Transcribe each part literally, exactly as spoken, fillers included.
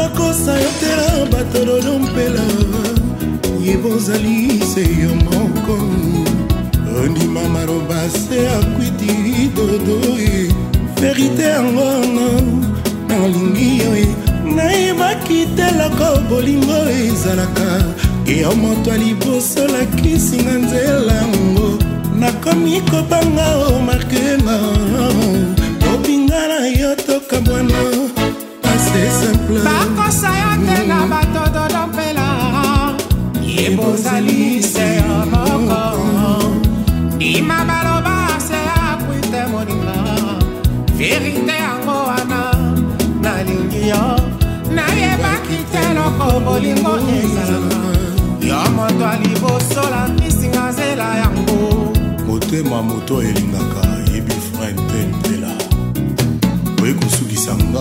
makosa yotela bato dompela yebozali se yo moko ondima maroba se akwiti dodoi verite yango nalingi yo nayebaki teloko bolingo ezalaka yo moto aliboso lakisinga nzela yango nakomi kobanga o markenga obinga na yo toka bwana pase simple bakosa yotela bato dodompela yebozali se yo moko ima baloba se akwite moninga verite yango wana nalingi yo nayebaki teloko bolingo ezalaka yo moto alibosola misinga nzela yango motema moto elingaka yebi frente mpela oye kosukisa nga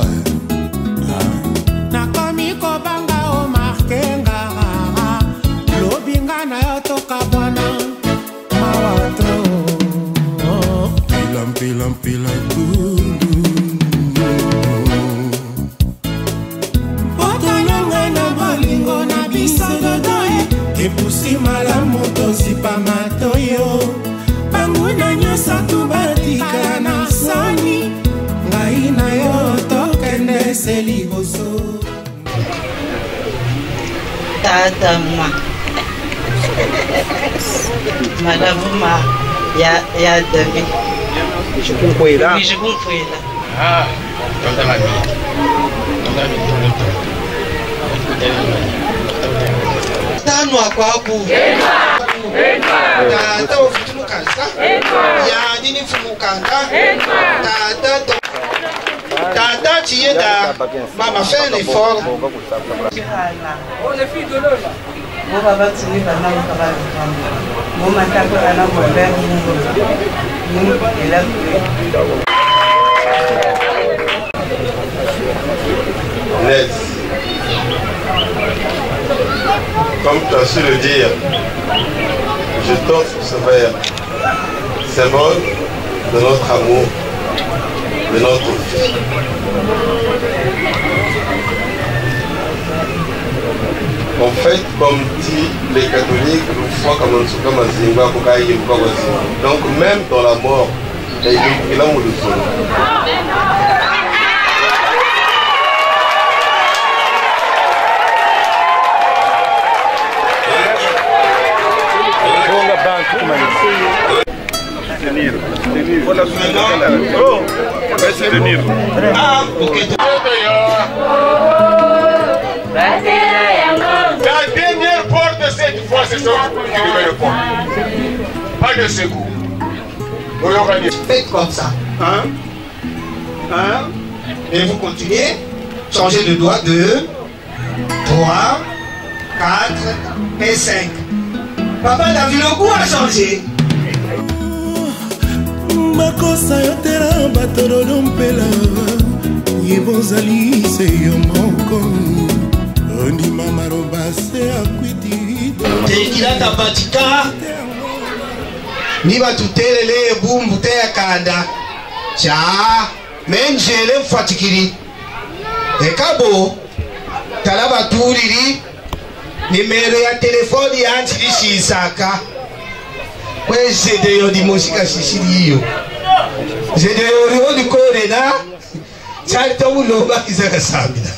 nakomi kobanga o markenga lobinga na yo toka bwana mawato mpila mpila mpila kundu potolonga na bolingo na bisododoe epusi malamu tozipa matoyo banguna nyonso tubatika na soni ngai na yo tokende se liboso tata ma madame ma ya ya David je comprends là oui je comprends là ah tata ma tano akwaku tata ofutulukasa yani ni fumukanga tata tata tienda mama fait un effort oh les filles de l'homme bon baba tini bana ko baba bon matako ana mo ver mu ela Net. Comme tu as su le dire, je t'offre ce verre, symbole de notre amour, de notre vie. En fait, comme dit les catholiques, donc même dans la mort, il y a une amour de son. Tenir, tenir. Oh, tenir. ah ok La dernière porte de cette fois, c'est ça qui devait le prendre. Pas de secours. faites comme ça un un et vous continuez changez de doigt deux trois quatre et cinq papa t'as vu le goût a changé makosa yotela bato dodompela yebozali se yo moko ondima maroba se akwiti tekilata batika ni batutelele ebumbu te ya kanda cha menjele mfatikiri ekabo tala batuliri nimero ya telefoni yanji lishisaka kwezedeyo dimosika shishiriyo zedeyo riwo likorena chali tobuloba kizaka sambila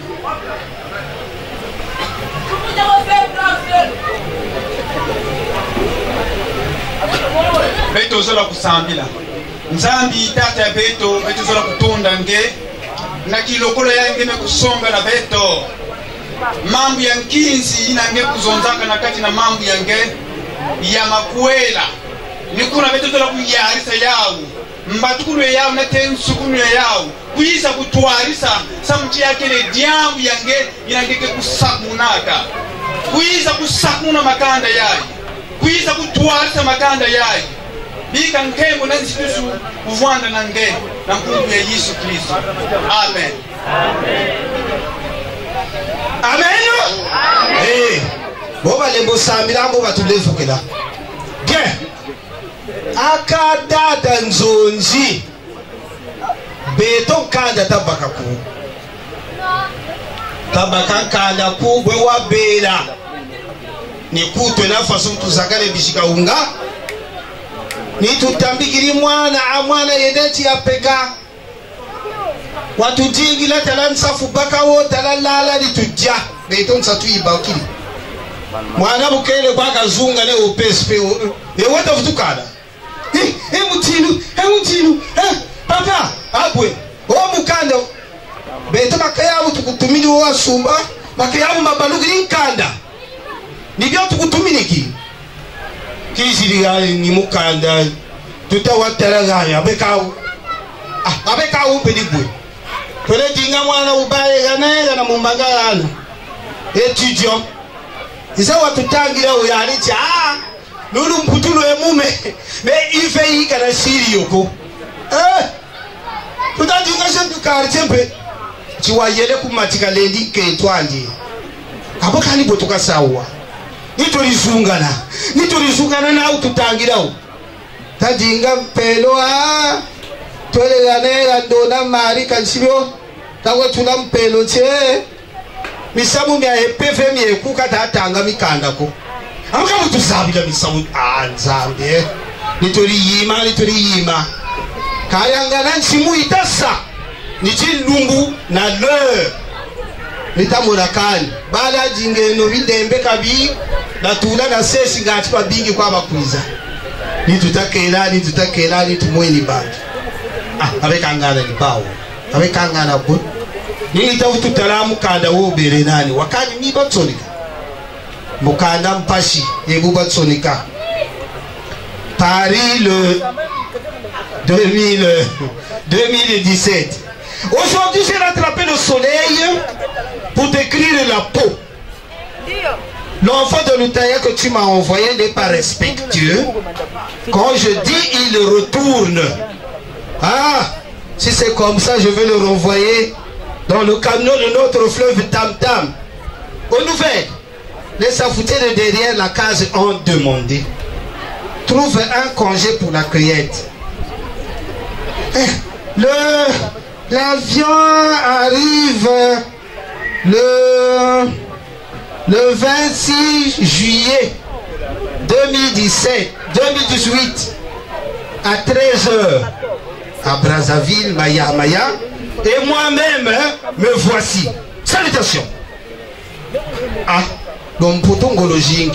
beto zola kusambila nzambi tata ya beto beto zola kutunda nge na kilokolo yange me kusonga na beto mambo ya nkinzi inange kuzonzaka na kati na mambo yange ya makuela nikuna beto zola kuyarisa yawo mbatukulu yawo na tensukunu yawo kuyiza kutwarisa samuchi yake le diambu yange inangeke kusakunaka kuyiza kusakuna makanda yayi kuyiza kutwarisa makanda yayi bika nkembo na nzitusu kuvwanda na nge na mkungu ya Yesu Kristo. Amen. Amen. Amen. Hey, boba lembo samira boba tulefukela. Bien. Akadada nzonzi beto kanda tabakaku tabakankanda kubwe wabela nikutwe nafaso tuzagale bishika unga nitutambikiri mwana amwana yedeti ya peka watu jingi la talansafu baka wo talalala litujja beito nsatu ibakiri mwana bukele baka zunga ne opespe e wata futukada eh eh mutinu eh mutinu eh papa abwe o mukando beito makaya tukutumini wa sumba makaya mabalugiri nkanda nibyo tukutuminiki kiziriga ni mukanda tutawataraga abekawo ah abekawo pedibwe tole dinga mwana ubaye ganera na mumbagana etijyo isa watutangira uyalicha ah lulu mputulo ya mume me ife ikana siri yoko eh tutadinga shantu karchempe chiwayele kumatika lendi ke twandi abakani botoka sawa nitorizungana nitorizungana na ututangirawo tadinga pelo ah tole ganera ndona mari kanchibyo tawo tula mpelo che misamu mya epefe mye kuka tatanga mikandako amka mutuzabira misamu anzambe nitori yima nitori yima kayangana nsimu itasa nichilungu na le nitamurakani bala jingeno bidembe kabi natula na sesi ngati kwa bingi kwa bakwiza nitutakela nitutakela nitumweni bantu ah abekangana libao abekangana bu nini tafutu talamu kanda wo bere nani wakani ni batsonika mukanda mpashi yebu batsonika Paris le deux mille dix-sept. Aujourd'hui j'ai rattrapé le soleil pour décrire la peau. L'enfant de l'Utaïa que tu m'as envoyé n'est pas respectueux. Quand je dis il retourne. Ah, si c'est comme ça, je vais le renvoyer dans le canot de notre fleuve Tam Tam. Aux nouvelles, les safoutés de derrière la case ont demandé. Trouve un congé pour la cueillette. Le l'avion arrive le le vingt-six juillet deux mille dix-sept deux mille dix-huit à treize heures à Brazzaville, Maya Maya, et moi-même hein, me voici. Salutations. Ah, donc pour ton golojing.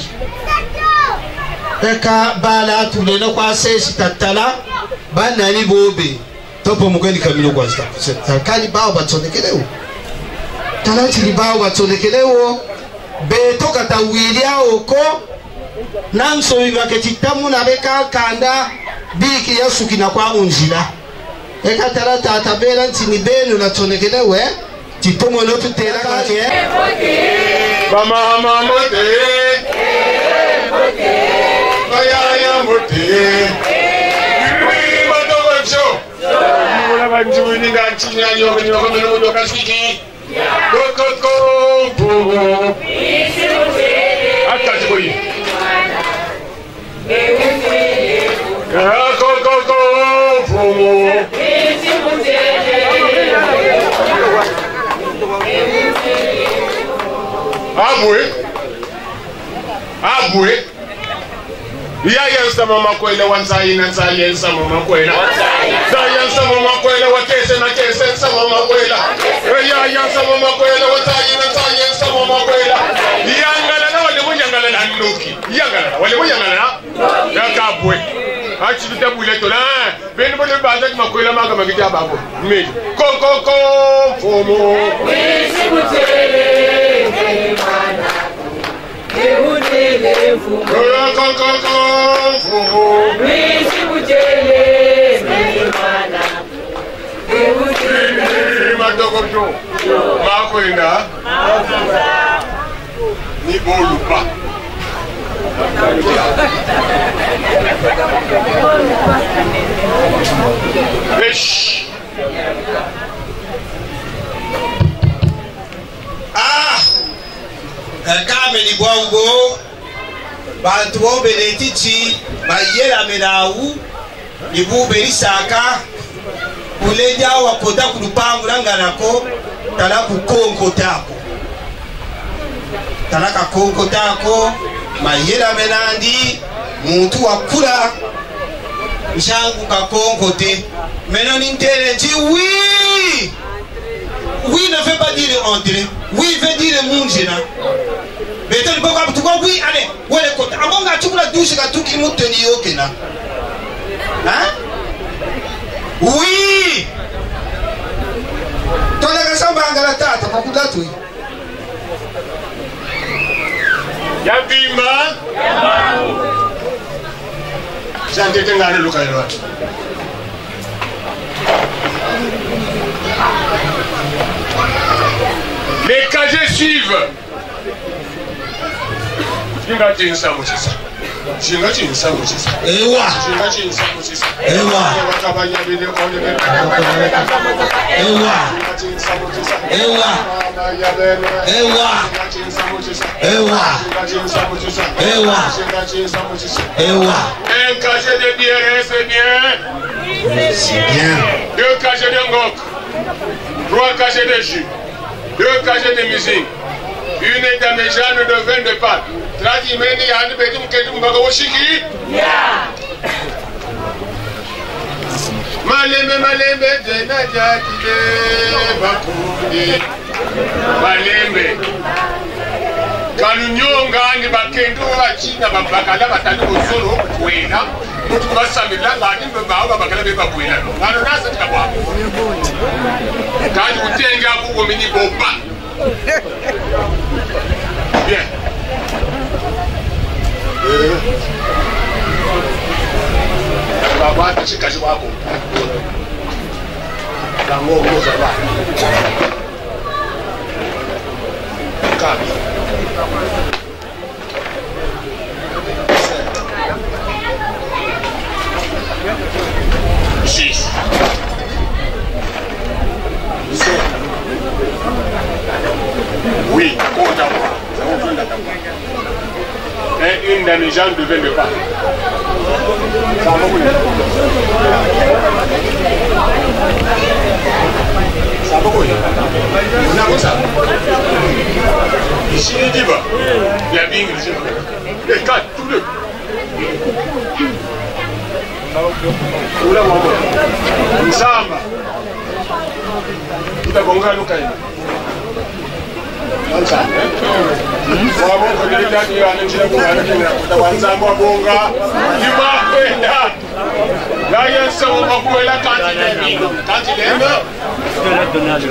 Eka bala tulelo kwa sesi tatala bana ni bobe topo mukweni kamilo kwa sta kali bao batsonekelewo talanti li bao batsonekelewo beto kata wilia oko nanso ibaketitamu na beka kanda biki yasuki na kwa unjila eka talata atabela ntini benu na tsonekelewe titomo no tutela kake mama mama te Ayaya mote. Ni madogo njo. Mula banju ni ganchi ya yo ni ko melo do kasiki. Ko ko ko. Ata jiboyi. Ko ko ko. Abue. Abue. Ya yansa mama kwela wanza ina za yansa mama kwela za yansa mama kwela wakese na kese sa mama kwela ya yansa mama kwela wanza ina za yansa mama kwela yangala na wale munyangala na nuki yangala wale munyangala na ya kabwe achi bitabule to na ben bole baza makwela maga magija babo me ko ko ko fomo wisi mutele mana Ehunele fumo Ko ko ko fumo Wisi mutele Mimana Ehunele Matoko mjo Mako ina Mako Ni bolupa Esh Ah kame ni bwango bantu bombele tichi bayela menawu ni bube isaka kuleja wakota kulupangu langanako tala kukongo tako talaka konko tako mayela menandi muntu wakula njangu kakonko te maintenant n'intérêt dit oui oui ne veut pas dire entrer oui veut dire mungena mais tu peux pas tout oui allez ouais le côté abonga tukula douche ka tuki muteni yokena hein oui tona kasamba ngala tata kwa kudatu Yabima Jantete ngane lukailwa Les casiers suivent. Jinga jinsa mutisa. Jinga jinsa mutisa. Ewa. Jinga jinsa mutisa. Ewa. Wakabanya bile onde bile. Ewa. Jinga jinsa mutisa. Ewa. Ewa. Jinga jinsa mutisa. Ewa. Jinga jinsa mutisa. Ewa. Jinga jinsa mutisa. Ewa. Un casier de bière, c'est bien. C'est bien. Deux casiers de ngok. Trois casiers de jus. Deux casiers de musique. Une damejane de vin de pâte. Tradimeni yani beti mketi mbaga woshiki. Malembe malembe jena jatile bakundi. Malembe. Kalunyonga ni bakendo bachina babakala batali bozoro kwena. Mutu basamila ngani mbaba bakala beba kwena. Ngano nasa tikabwa. Kaji utenga bugo mini bomba. Bien. Baba tashikaji wako. Lango moza ba. Kabi. Six. Oui, compte à moi. Et une demi-jambe de vin de pâte. Ça va vous Ça va vous On a comme ça. Ici, il dit bah. Il y a bien ici. Les quatre, tous deux. Oula, maman. Samba. Tout à bon gars, nous caillons. Wabo kwenye ndani ya nchi ya Kongo kutawanza mbonga limakwenda la yensa makwela kanti nemi kanti nemi kanti nemi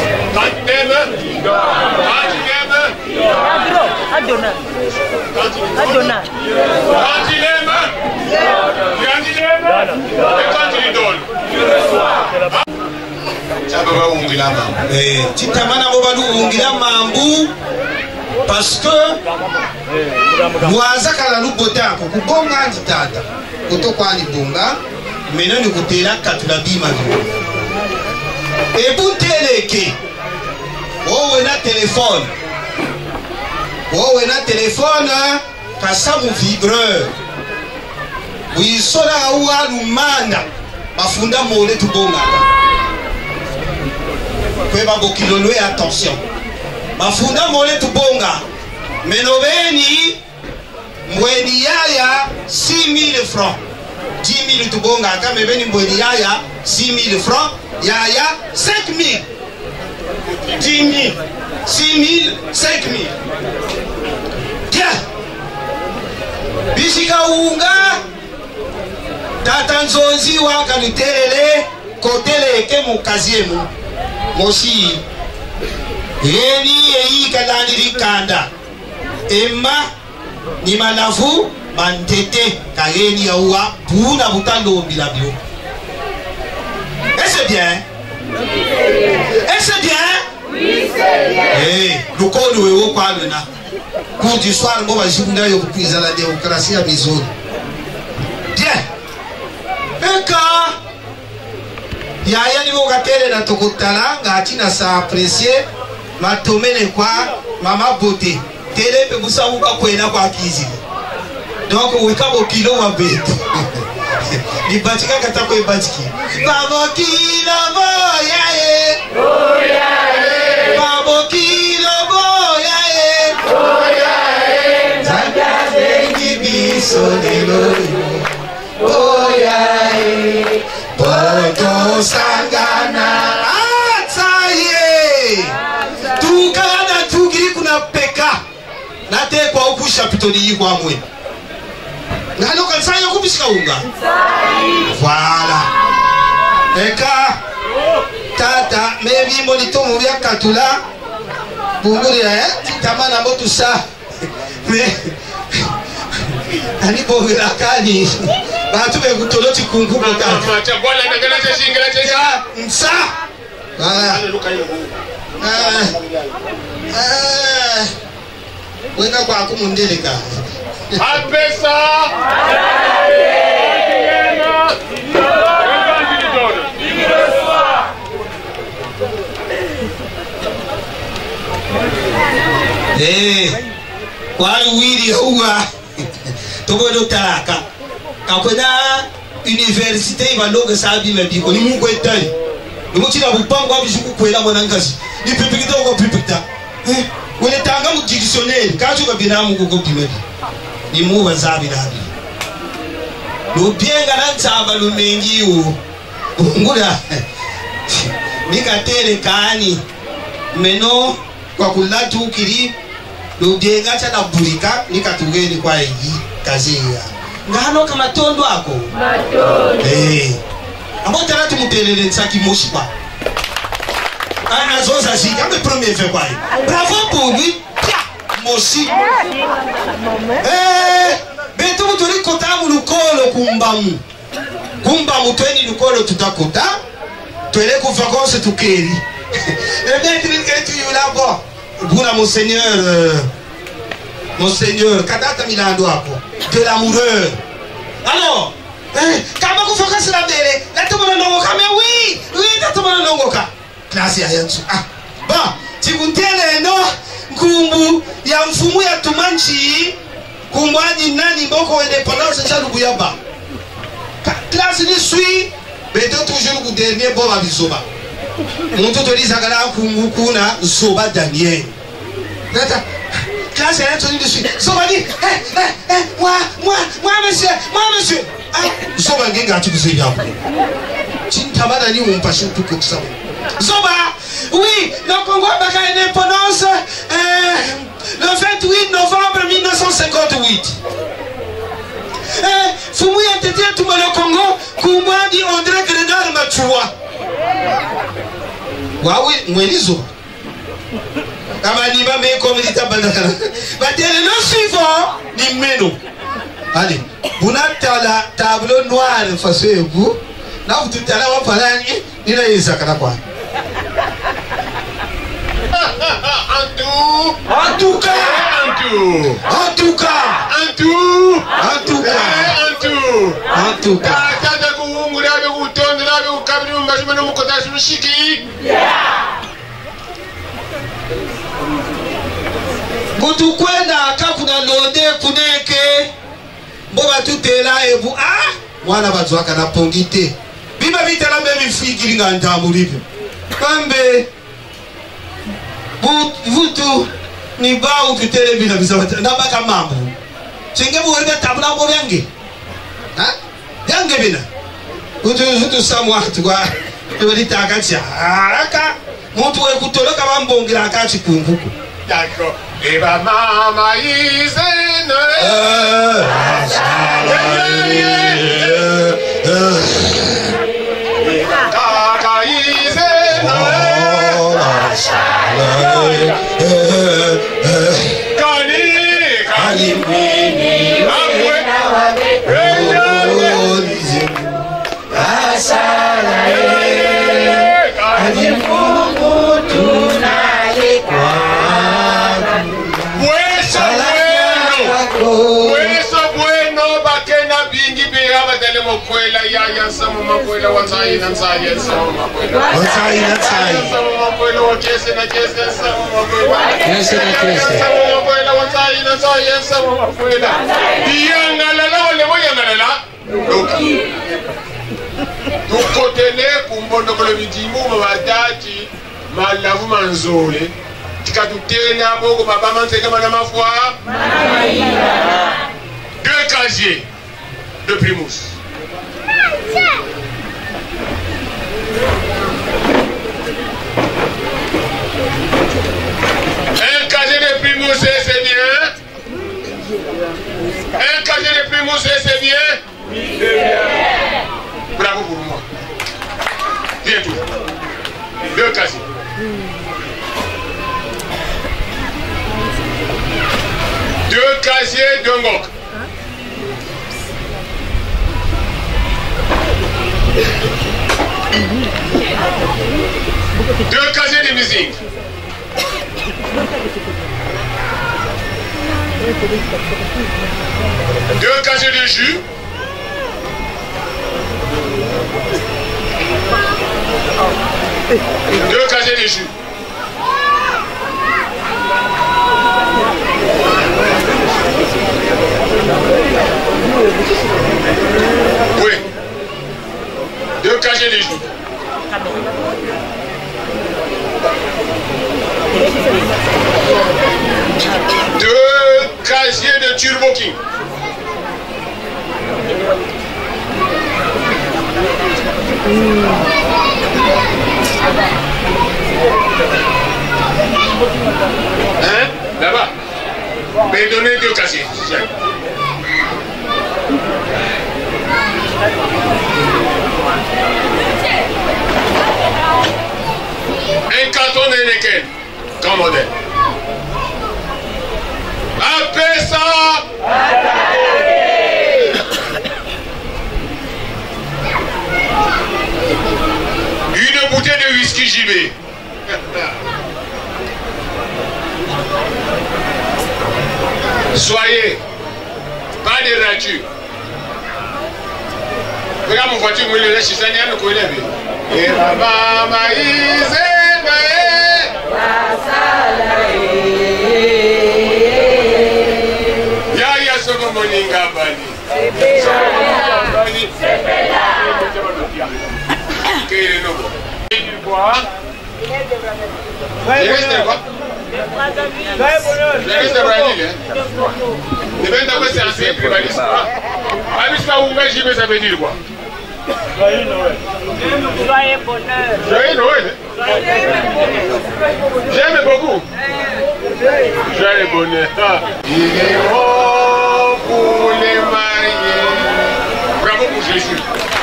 kanti nemi Adona Adona kanti nemi kanti nemi kanti don Chaba ungila mambu. Eh, titamana bobalu ungila mambu parce que mwaza kala lubota ko kubonga nditata. Koto kwa ni bonga, mena ni kutela katula bima zo. E bunteleke. Wowe na telefone. Wowe na telefone kasabu vibreur. Wisona uwa lumanda. Mafunda mole tubonga. Kweba bokilolwe attention. Mafunda mole tubonga. Menoveni mweni yaya six mille francs. dix mille tubonga kama mweni mweni yaya six mille francs. Yaya cinq mille. dix mille. six mille, cinq mille. Tiens. Bishika unga. Tata nzonzi waka nitelele kotele eke mukaziemu. Moshi yeni yeyi kalani rikanda emma ni malavu mantete kageni ya uwa puna butando bilabio. Est-ce bien? Est-ce bien? Oui, c'est bien. Eh, lukono wewo kwa luna. Cours du soir ngo bajibunda yo kupiza la démocratie ya mizoni. Bien. Eka yaya ni boga tele na tokotala ngati na sa apprécier matomele kwa mama beauté tele pe busabuka kwena kwa kizi donc weka bo kilo wa betu ni batika kata ko batiki babo kilo boya e boya e babo kilo boya e peka na te kwa ukusha pitoni yiko amwe ngalo kansa yo kubisika unga voilà eka tata mebi monito mu bya katula bunguri eh tamana motu sa me ani bogera kani batu be kutoloti kungu kota macha bola ndagala chingala chesa nsa ah ah weka kwa kumundeleka apesa eh kwa wili huwa tobodo taraka kakwena université ibaloga sabi mebiko ni mungu etali ni mutira bupango abishuku kwela mwana ngazi ni pipikita ko pipikita eh wele tanga mu dictionnaire kacho ka binamu ko bimebi ni muba zabi dabi lo bienga na tsaba lo mengi u ngula nikatere kani meno kwa kulatu kiri lo bienga cha na bulika nikatugeni kwa hii kazi ya ngano kama tondo ako matondo eh amo taratu mutelele nsaki moshipa ana zoza zika me premier fait quoi bravo pour lui moshi eh beto mutori kota mu lukolo kumbamu kumbamu tweni lukolo tutakota twele ku vacances tukeri et bien tu que tu là bas buna monseigneur euh, monseigneur kadata milando ako de l'amoureux alors eh kama ku vacances la bele la tumana nongoka mais oui oui la tumana nongoka classe ya yanzu ah bon tikuntele no nkumbu ya mfumu ya tumanchi kumbwaji nani boko indépendance cha lubuyaba classe ni sui beto toujours ku dernier bon abisoba muntu to lisagala kungu kuna zoba Daniel data classe ya toni dessus zoba ni eh eh eh moi moi moi monsieur moi monsieur ah zoba ngenga tukuseja hapo chintabana ni umpashi tuko kusaba zoba oui le Congo a gagné l'indépendance euh, le vingt-huit novembre mille neuf cent cinquante-huit. Eh, Fumu ya tete tout le Congo, Kumadi André Grenard Machua. Waouh, mwenizo. Kama ni mame community bandana. Batele no suivant ni meno. Allez, bunata la tableau noir face à vous. Là vous tout à l'heure on parle ni na yisakana kwa. En tout, en tout cas, en tout, en tout cas, en tout, en tout cas, en tout, en tout cas. Tata kuungu labe kutonda labe ukabiri mbashima no mukotashi mushiki. Kutu kwenda kakuna londe kuneke. Mboba tutela ebu ah mwana bazwaka na pongite. Biba bitala mbe mfiki nga ntambu livyo. Kambe vutu ni bau tutele bila bisawata nabaka mambo chenge buwerbe tabula bo yange ha yange bina vutu vutu samwa twa tuli takacha aka muntu we kutoloka bambongira akachi kunguku D'accord. Et ba mama izene eh kaka izene Kani, kani, Mini, Amwe, Mokwela ya ya sama makwela watai na sai ya sama makwela watai na sai sama makwela wakese na kese sama makwela kese na kese sama makwela watai na sai ya sama makwela bianga la la wale moya la donc tukotele kumbondo kole bitimbu mabadati malavu manzole tikatutena boko baba manteka mana mafwa deux casiers de Primus. Un casier de Primus casiers de Ngok. Deux casiers de musique. Deux casiers de jus. Deux casiers de jus. Oui. Deux casiers de jus. Deux casiers de Turbo King. Hein? Là-bas. Mais donnez deux casiers. Un canton de Neken. Grand modèle. Appelez ça. Une bouteille de whisky J B. Soyez pas de rature. Regarde mon voiture, moi, je suis allé à nous connaître. Et maman, ya ya soko moninga bani. Quel est nouveau? Quoi? Il reste quoi? Il reste Brazil, hein? Il vient d'avoir c'est ancien privaliste. Abispa Unga J B, ça veut dire quoi? Joyeux Noël. Joyeux bonheur. Joyeux Noël. J'aime beaucoup. Joyeux bonheur. Il est bon pour les mariés. Bravo pour Jésus.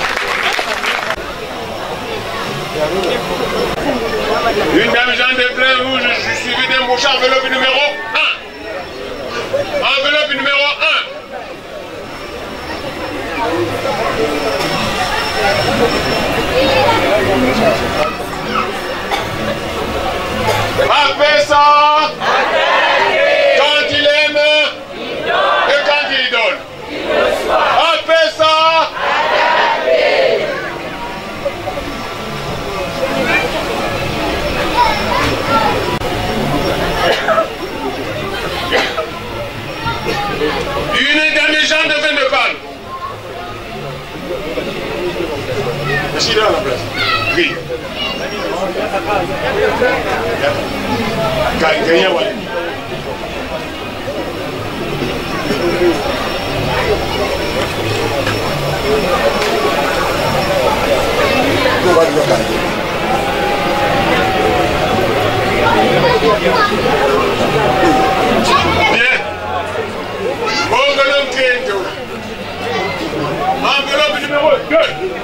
Une dame Jean de Plein Rouge, je suis suivi d'un bouche enveloppe numéro un. Enveloppe numéro un. Après ça, quand il aime et quand il donne. Après ça, une dame Jean de vin de palme. Merci là à la place. Oui. Gagnez, ouais. Bien. Enveloppe Kendo. Enveloppe numéro deux.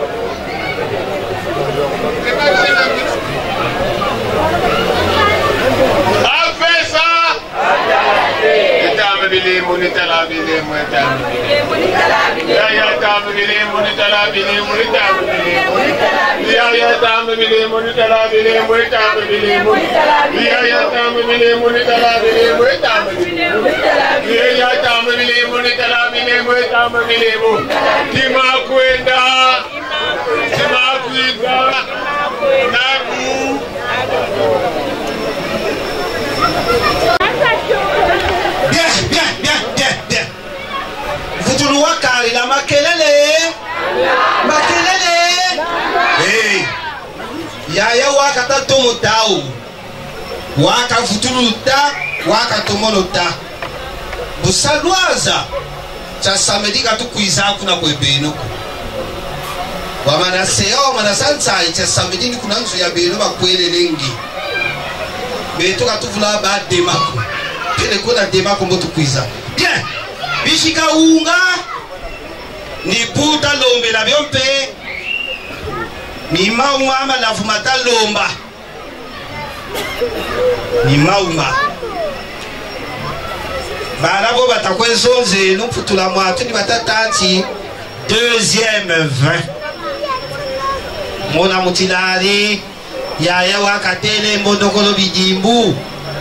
Après ça, Bili munitala bili munitala ya ya tam bili munitala bili munitala ya ya tam bili munitala bili munitala ya ya tam bili munitala bili munitala ya ya tam bili munitala bili munitala tima kwenda tima kwenda naku bien, bien, bien, bien, bien. Vous waka la makelele. Makelele. Hey. Yaya waka ta tomotao. Waka futuluta, waka tomolota. Busalwaza. Cha samedi katu kuiza kuna kwebeno. Wa manaseo manasanza cha samedi ni kuna nzu ya beno bakwele lengi. Beto katuvula ba demako. Kile kuna demako mbotu kuiza. Bien. Bishika unga ni puta lombe la biompe ni mauma la fumata lomba ni mauma Banabo batakwezo nzenu putula mwatu ni batatanti deuxième vingt. Mona mutilari yaya wakatele mbondokolo bidimbu.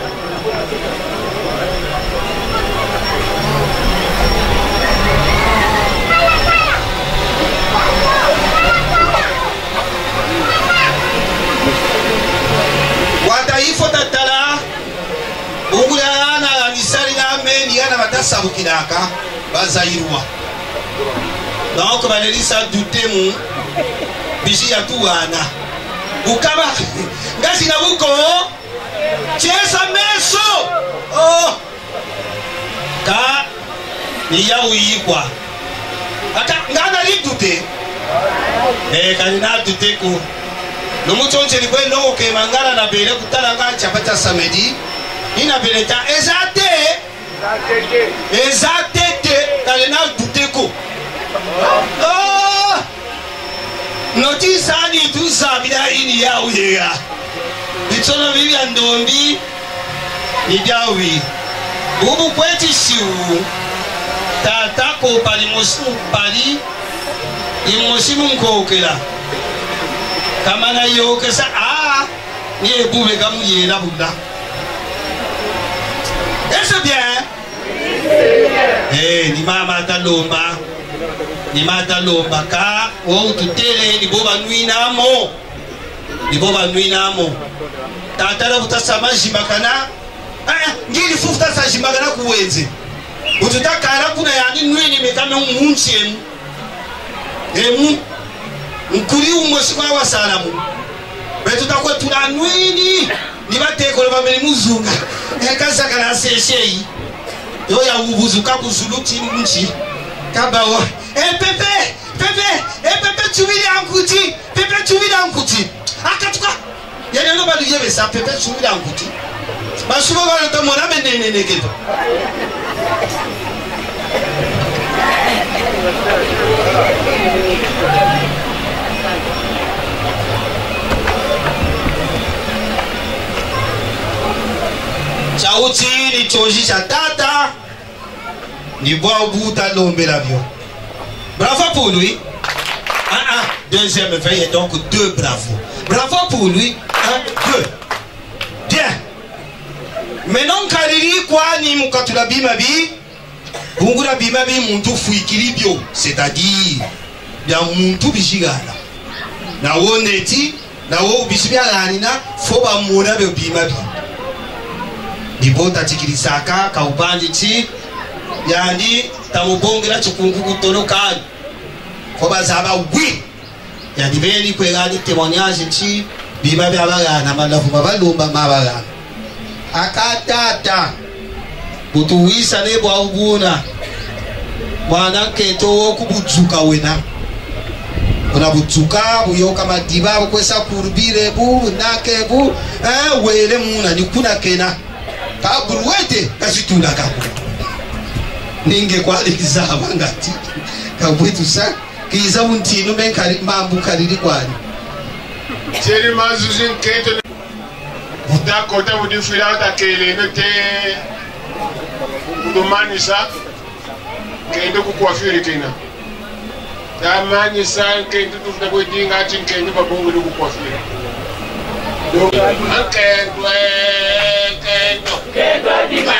Wataifo tatala ugula na misali na meni yana batasa bukidaka bazairwa. Donc banelisa dutemu bisi ya tuwana ukaba ngasi na buko chesa meso oh ka ni ya uyikwa aka ngana lidute eh kanina dute ko no mutonche ni kwe no ke mangala na bele kutala nga chapata samedi ina bele ta ezate ezate kanina dute ko oh notisa ni tuza bila ini ya uyega bitono bibi andombi ni jawi ubu kweti shiu tata ko pali mosimu pali imosimu nkokela kama na yokesa ah ni ebube kamu yela buda. Est-ce bien? Eh ni mama talomba ni mata lomba ka o tutele ni boba nuina mo ni boba nuina mo tatala butasama jimbakana aya ngili fufuta sa jimbakana kuwenze ututakala kuna yani nuini mekame umunchi emu emu nkuri umosima wa salamu betu takwe tula nuini ni bateko leba meni muzunga ekasa kana seshei yo ya ubuzuka kuzuluti munchi kabawa eh pepe pepe eh pepe chuvili ankuti pepe chuvili ankuti akatuka yale no badu yebe sa pepe chuvili ankuti basuba ba to mona benene neketo chauti ni choji cha tata ni bois buta lombe l'avion. Bravo pour lui. Ah ah, deuxième veille donc deux bravo. Bravo pour lui. Un, deux. Bien. Maintenant kariri kwa ni mukatula bima bi. Bungura bima bi muntu fuikilibio, c'est-à-dire ya muntu bishigana. Na woneti, na wo bishibia ganina foba mona be bima bi. Dibota tikirisaka ka upandi ti yani tamubongera chukungu kutolokani foba zaba wi yani beni kwegani témoignage ti biba byabagana malafu babalumba mabagana akatata butuwisa nebo ubuna mwana keto kubutsuka wena ona butsuka buyoka madiba kwesa kurbire bu nakebu eh wele muna nikuna kena kabruwete kasitula kakuna ninge kwali kizaba ngati kabwetu sa kiza muntino benkari mambu kariri kwani Thierry Mazuzin kento buta kota budi filata kele note kudumanisa kendo kukwafiri kina tamanyisa kendo tufuna kwedinga ati kendo babongo kukwafiri donc kendo kendo kendo kendo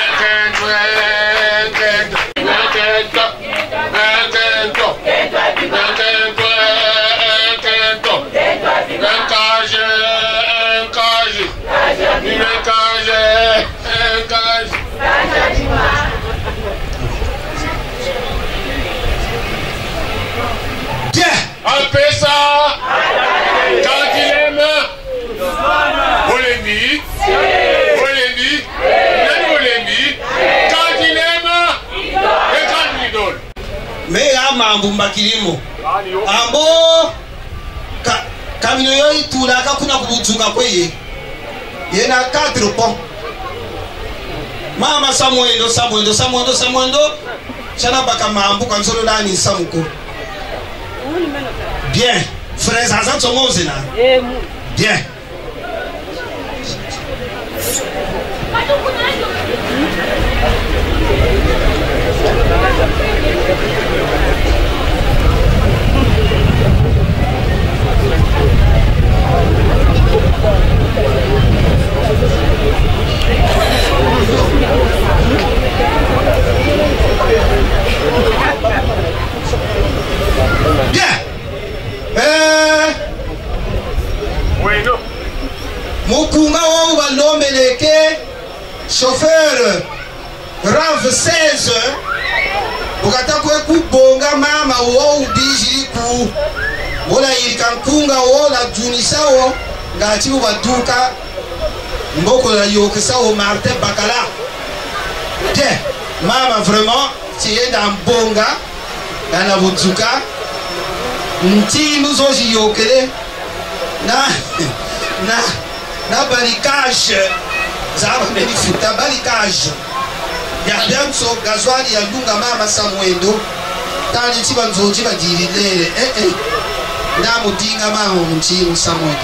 Mbumba kilimo ambo ka kamino yo itula kakuna kubutsuka kweye yena quatre pont mama Samuendo Samuendo Samuendo Samuendo chana baka mambu kansolo nani samuko bien frères azan songoze na bien rave seize ukata kwe kubonga mama wo ubijiri ku wala ilikankunga wala junisa wo ngati waduka mboko la yokisa wo Martin Bakala te mama vraiment tienda mbonga na buzuka nti nous aussi yokele na na na barikage zaba benifuta barikage ya danso gazwali ya lunga mama Samuendo tani chiba nzoji bajirilele eh eh na mudinga mama mchini Samuendo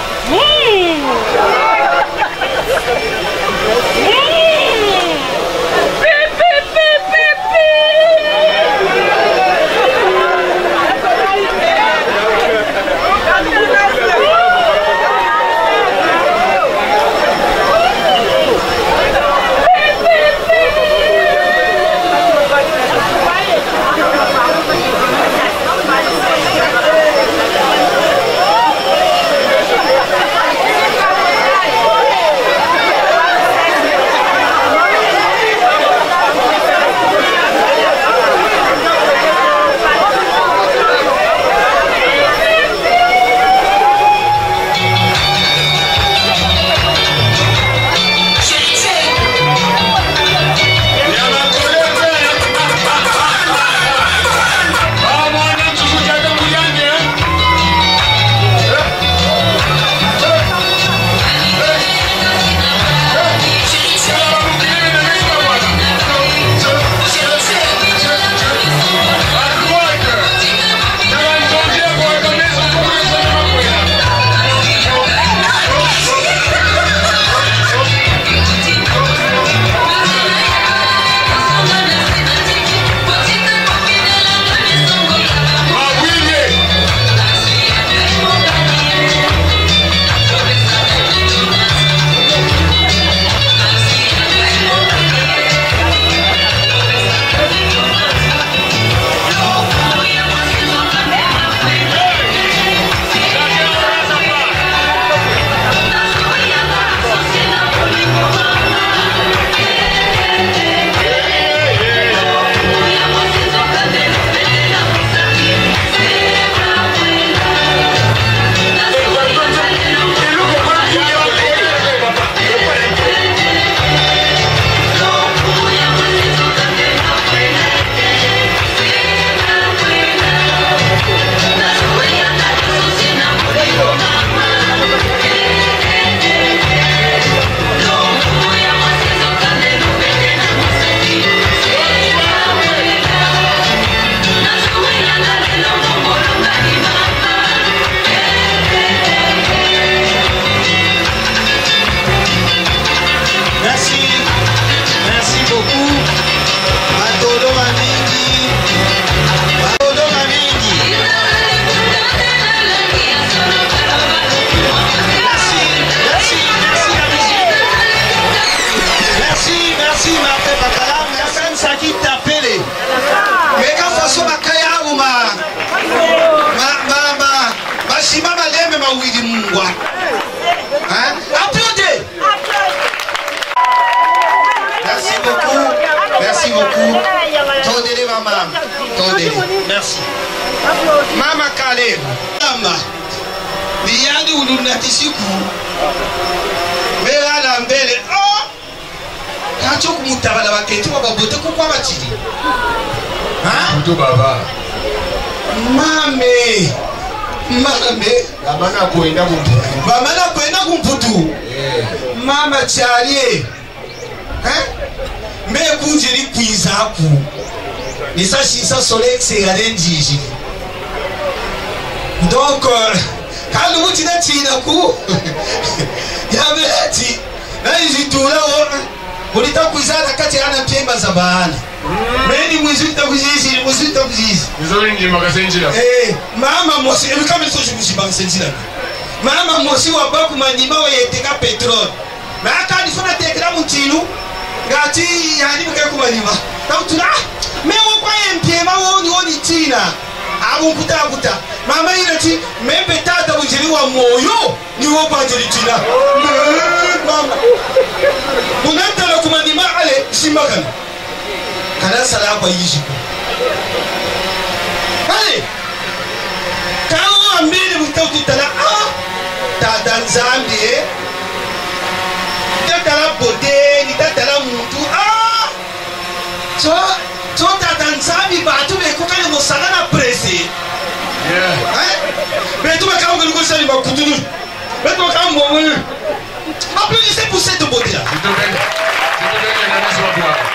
Merci beaucoup. Merci beaucoup. Tondez maman. Tondez. Merci. Mama Caleb. Mama. Niyandi ulunatisiku. Mera la mbele. Oh. Kacho kumutabala baketi babote kukwa batiri. Hein? Muto baba. Mame. Mame. Bamana kwenda kumputu. Bamana kwenda kumputu. Eh. Mama chalie. Hein? Mais kunjiri kwizaku. Nisa shisa solex et alenjiji. Donc quand vous dites tina ku yabeti na izitula ulita kuzana kati ana pemba za baana. Meni mwizita kuzishi mwizita kuzishi. Nzuri ndi magasenjira. Eh, mama mosi kama sio shukushi magasenjira. Mama mosi wa baku manima wa yeteka petrol. Na aka nifuna tekra mutinu ngati yani mke kumanima. Tautuna mewo kwa mpema woni woni tina. Abu kuta kuta. Mama ile ti membe tata bujiri wa moyo ni wo banjiri tina. Mama. Unataka kumanima ale simbakana. Kana sala kwa yijiko. Allez. Quand on mbili mutauti tala ah tata Nzambi tala bote ni tala mutu ah so so tata Nzambi batu beko kale mosala na presse. Yeah. Hein? Mais tu vas quand même nous saluer bakutulu. Mais tu vas quand même applaudissez pour cette beauté là. Tu te donnes. Tu te donnes la nation à toi.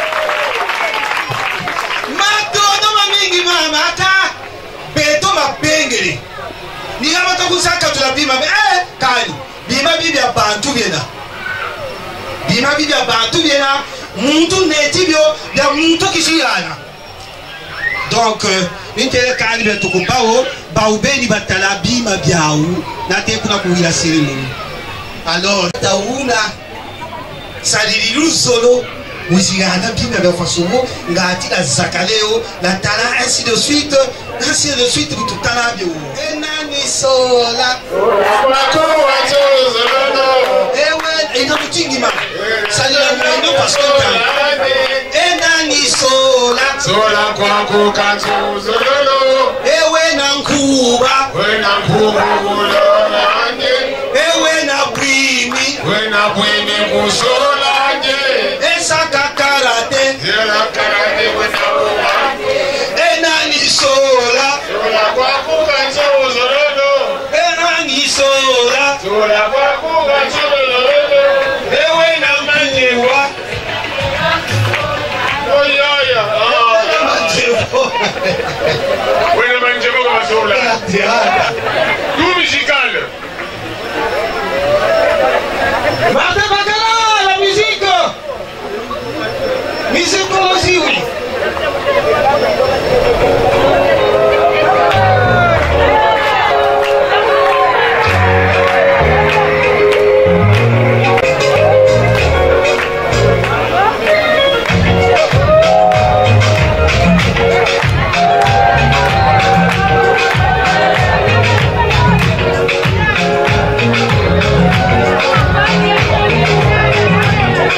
Matono mamingi mama ata beto mapengele. Ni kama takusaka tulabima eh kani. Bima bibi ya bantu biena. Bima bibi ya bantu biena. Muntu netibyo ya muntu kishiyana. Donc intele kani beto kumbao baubeni batala bima biaou na te kuna kuhila cérémonie. Alors tauna salililu solo muzigana bima bya fasomo ngati la zakaleo la tala ainsi de suite ainsi de suite tout tala bio enani sola Mako wacho zolo. ewe ina mutingi ma salila mwendo parce que enani sola Sola kwa kukanzo zolo. ewe na nkuba Wena kukulolanje. ewe na bwimi Wena bwini kusolanje. esa kakarate Zela karate wena kuwanje. enani sola Sola kwa kukanzo zolo. enani sola Sola kwa kukanzo zolo. ewe na manjewa Oh yeah yeah. Wena manjebo kwa sola. Tout musical. Martin Bacala, la musique. Musique aussi, oui.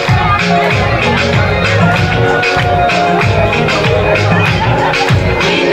Thank you.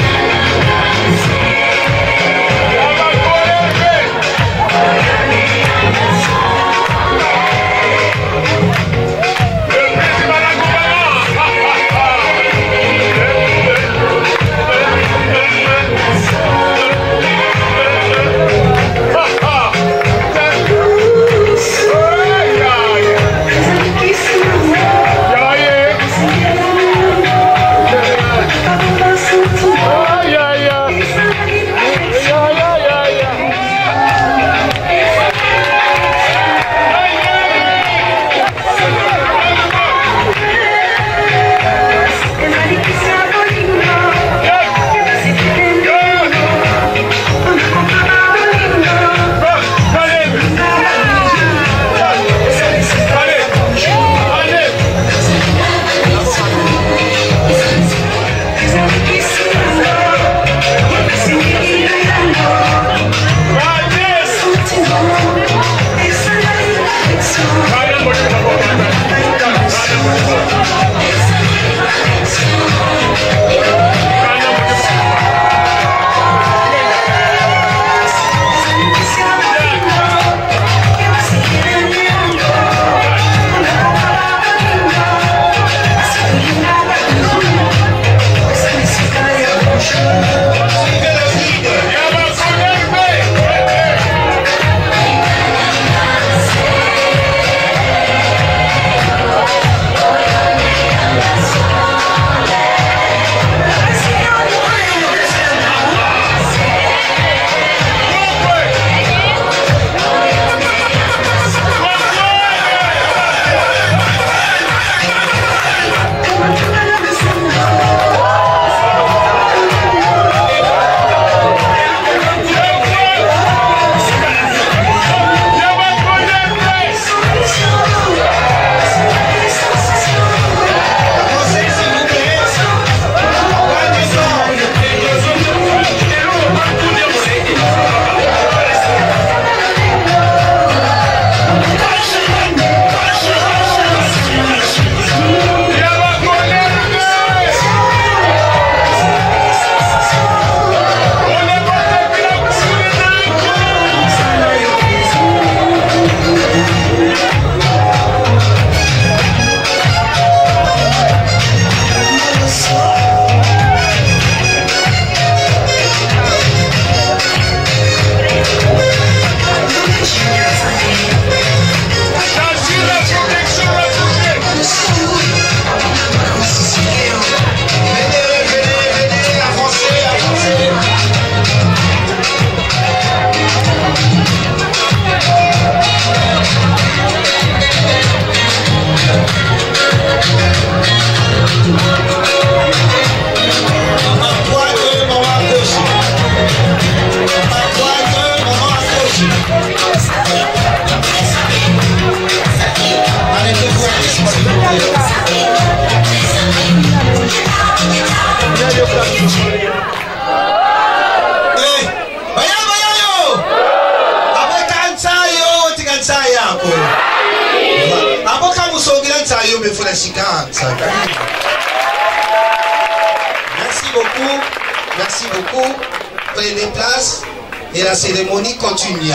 Merci beaucoup, merci beaucoup. Prenez place et la cérémonie continue.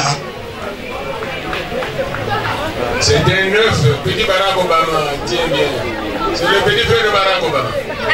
C'est un neuf, petit Barack Obama, tiens bien. C'est le petit frère de Barack Obama.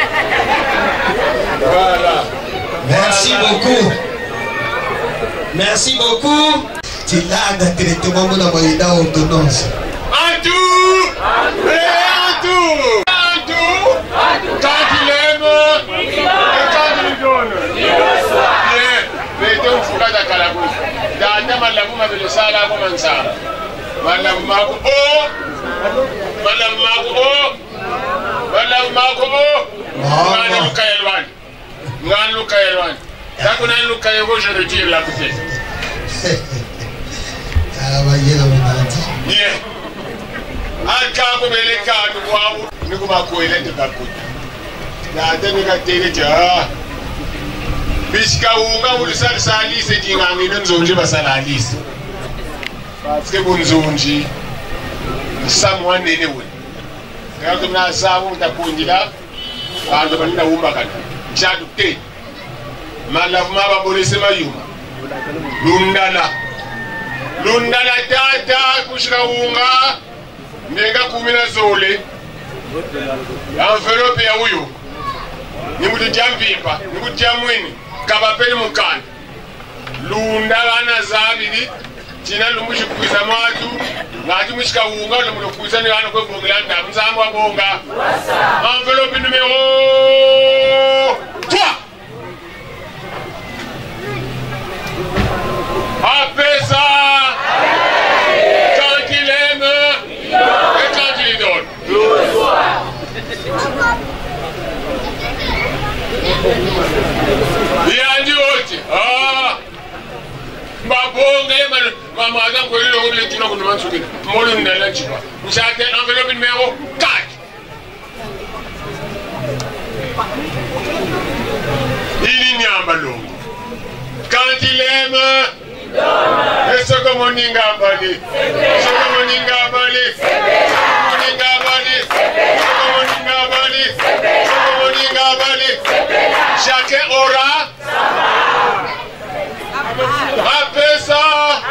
Voilà. Merci beaucoup. Merci beaucoup. Tu l'as directement dans la ordonnance. En tout, et en tout, en tout, quand il aime et quand il donne. Bien, mais donc il faut pas d'accord. Dans la boum avec le salaire comme ça. Madame Mako, oh, Madame Mako, oh, Madame Mako, oh, Madame Luka Elwan, Madame Luka Elwan. Quand on a Luka Elwan, je retire la bouteille. Ah, bah, il y a un petit. Bien. Alkaku beleka nduwawu nikuma kuelete kakuta na tene katele ja biska unga ulisali salise jingangi nzonje basalise parce que bunzonji someone anyway ngato na sawu takunjila bantu balina umba kana chadu te malavu maba bolese mayuma lundala lundala tata kushika unga Nenga kumina zole envelope ya huyo ni mutu jampipa ni mutu jamwini kabapeli mukani lunda bana zabiri tina lumushi kuiza mwatu ngati mushika unga lumulo kuiza ni bana kwe bongela nda mzamu wa bonga envelope numéro trois apesa quand il aime et quand il donne. Il a dit aussi, ah, ma bonne, ma madame, vous voulez le dire, vous ne m'en souvenez pas. Moi, je ne l'ai pas. Vous avez enveloppe numéro quatre. Il n'y a pas l'eau. Quand il aime, et ce que mon ninga a parlé, ce que mon ninga a parlé, ce que mon ninga a parlé, ce que mon ninga a parlé, ce que mon ninga a parlé, chacun aura appelé ça.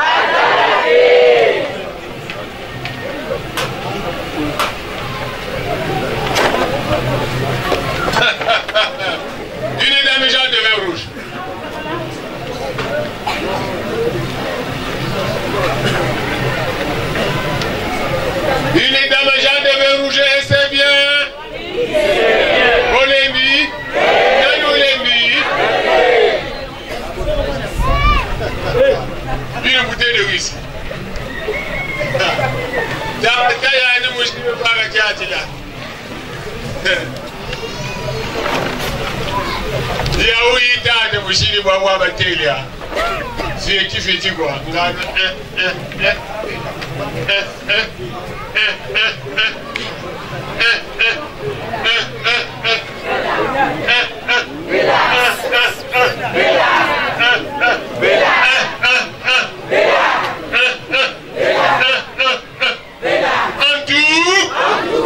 Une dame Jean de vin rouge. Une dame Jean de vin rouge, c'est bien. Olembi. Olembi. Une bouteille de whisky. T'as une mouche qui me parle à Kiatila. Il y a où il t'a de mouchini pour avoir ma télé. C'est qui fait quoi? En tout,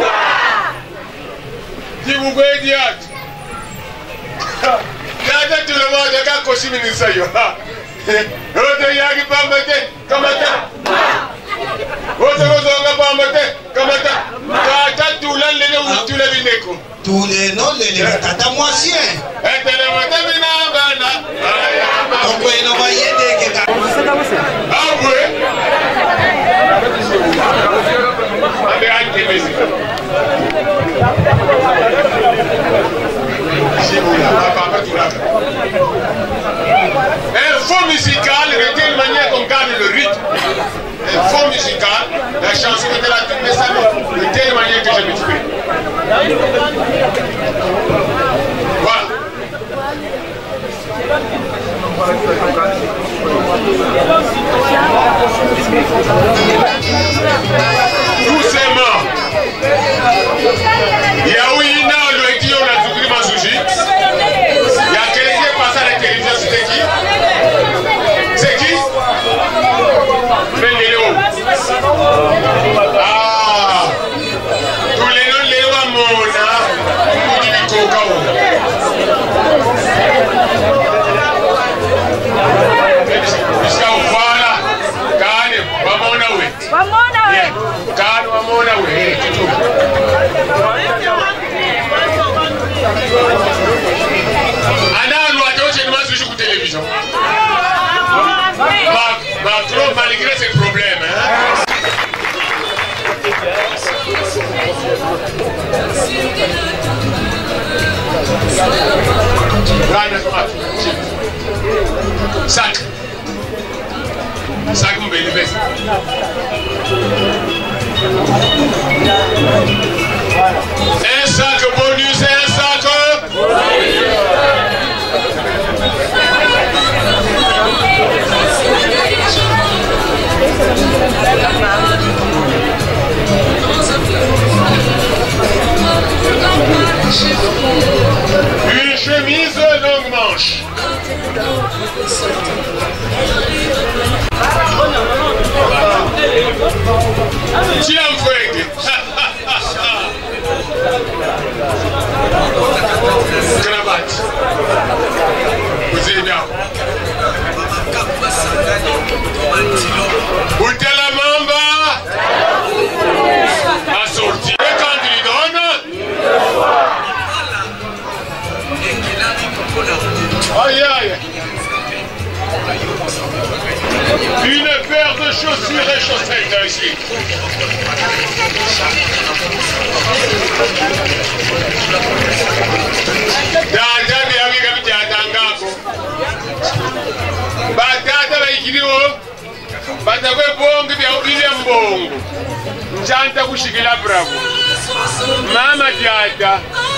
si vous pouvez dire, regardez tout le monde, regarde Kosi Minisa. Ote yagi pambate, kamata. Ote kozonga pambate, kamata. Kata tulan lele utule bineko. Tous les noms, les tata moisien. Et les mois binabana. Donc vous envoyez des gars. Ah oui. Allez, allez, allez. Un fond musical, de telle manière qu'on garde le rythme. Un fond musical, la chanson de la tournée, ça de telle manière que je m'exprime. Ana loi de chez nous sur télévision. Macron, malgré ses problèmes, hein. Sac. Sac, mon bébé. Un sac bonus, un sac. Une chemise longue manche. Tiens, Foueg. Cravate. Vous êtes bien. Boutez la mamba. Assorti. Et quand il donne. Aïe aïe. Une paire de chaussures et chaussettes ici. Dada ni amiga mjadangako. Badada baikiriwo. Badakwe bongo bya ubile mbongo. Njanta kushikila bravo. Mama dada.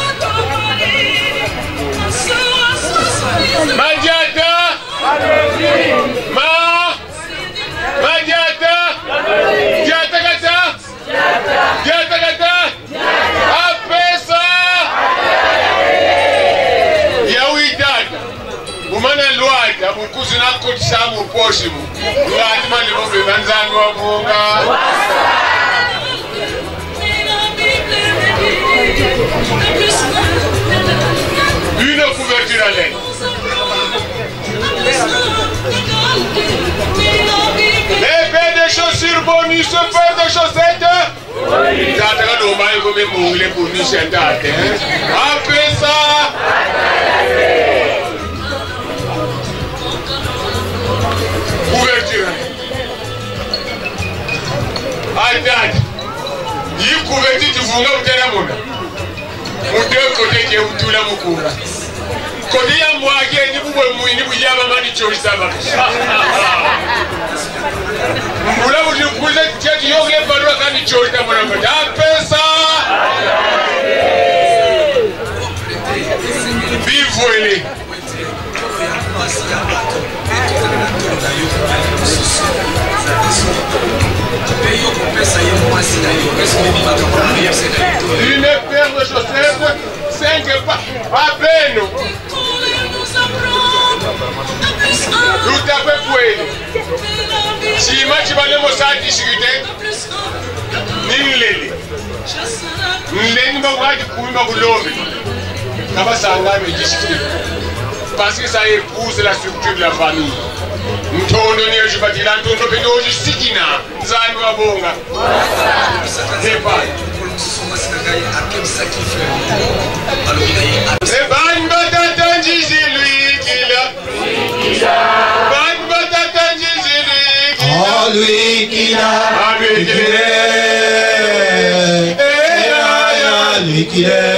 Majata. Ma. Majata. Jata kata. Jata kata. Apesa. Yawidada. Umana luada mukuzi na kutisamu poshimu. Luadi mali bombe manzanu wa munga. Une couverture à l'aine. Les paires de chaussures bonus, paires de chaussettes. T'as t'as d'au moins comme les mots, les bonus et t'as après ça. Couverture. Aïe, il couverture du fourneau de la monnaie. Mon deux côtés qui est où tout la moukoura. Côté à moi qui est ni vous ni vous y a maman ni chose ça va. Vous là vous vous êtes qui est qui ont les paroles quand ni chose ça va. Après ça. Vivez. Une paire de chaussettes, cinq pas, à peine. Tout à fait fouet. Si moi tu vas le mot ça discuter, ni l'élé. L'élé va voir du coup, il va vous l'ouvrir. Ça va s'engager discuter. Parce que ça épouse la structure de la famille. Ntondo ni je vais dire ntondo pendo jisikina zanu abonga. C'est pas. C'est ban batata njiji lui qui l'a. Ban batata njiji lui qui l'a. Oh lui qui l'a. Ah lui qui l'a. Eh ya lui qui l'a.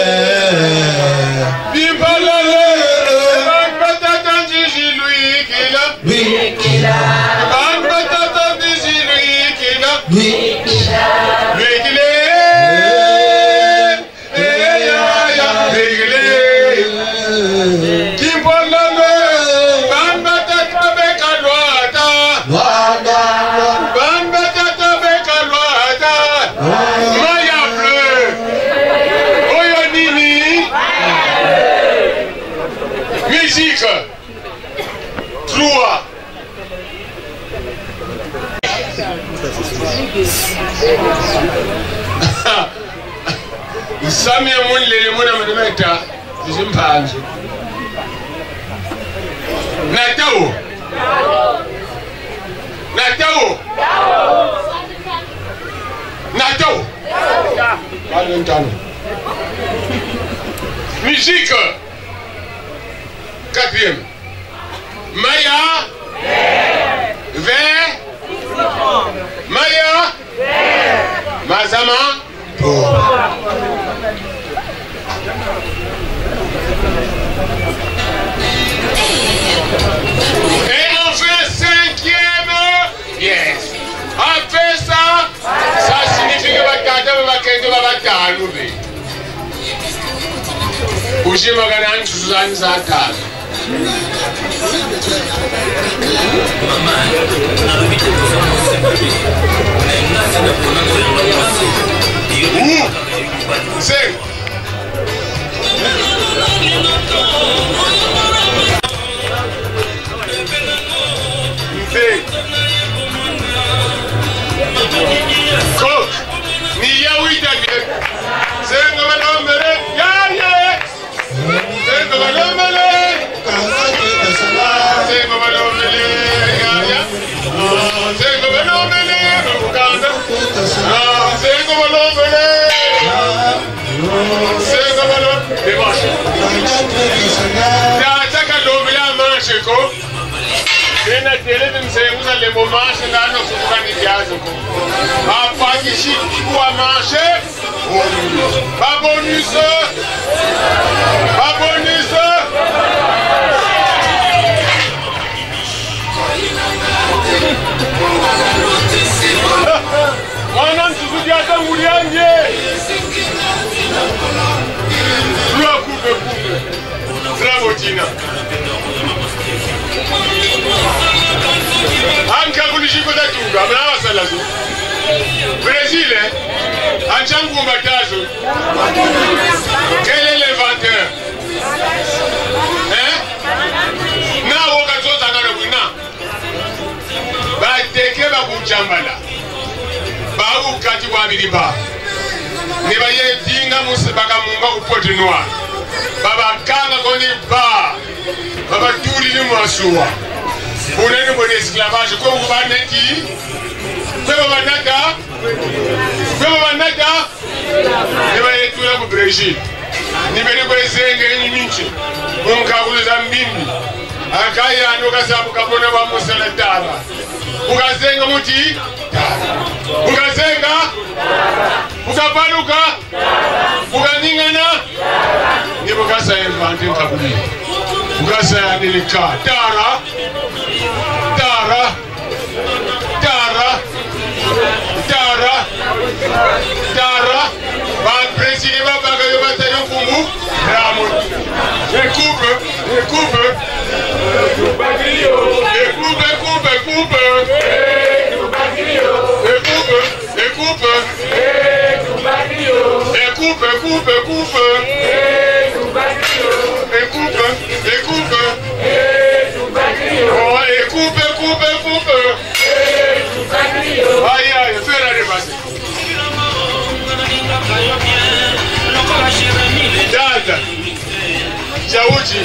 Lui qui l'a. Lui qui l'a. Lui qui l'a. Musique. Trois. Isami ya mwini lele mwana mwenimeta Zimpanzi Natao Natao Natao Natao Musique. Quatrième. Maya. Vert. Maya. Mazama. Et enfin cinquième. Yes. Après ça, ça signifie que votre carte va quitter votre carte. Uji magana Suzanne Zata. C'est Cook, ni ya wita ge. C'est no no mere ya ya. C'est no no mere. C'est no no mere ya ya. C'est no no mere. Bukanda. C'est no no mere. C'est no no. Devash. Ya taka dobila manche ko. Tena tele mseuza le momanche ngano sukani kiazo ko. Apaki shiki kwa manche. Pas bonus. Pas bonus. Mwana nsusudia ta murianje. Lua coupe coupe. Bravo Tina. Anka kulishiko tatunga mnawa salazo. Brésil, hein? Anjangu Matazo. Quel est l'inventeur? Hein? Na wakazo zangana buna. Ba teke ba kujambala. Ba ukati kwa biliba. Ne ba ye dinga musibaka mumba ku Pointe Noire. Baba kanga koni ba. Baba tuli ni mwasuwa. Uneni mwenye esclavage kwa kubaneti. Kweba banata. Kweba banata. Neba yetula ku Brésil. Nibele kwa zenge ni minchi. Unkabuluza mbimbi. Akaya anuka sabu kabona wa musala taba. Ukazenga muti. Ukazenga. Ukapanuka. Ukaningana. Nibukasa invente nkabuli. Ukasa nilika. Tara. Tara. Tara. Tara. Tara. Ba président ba ba yo ba tayo kumbu. Ramo. Écoute, écoute. Écoute, écoute, écoute. Écoute, écoute. Écoute, écoute, écoute. Écoute, écoute. Oh, écoute, écoute, écoute. Aïe, aïe, fais la dépasse. Dada, Jauji.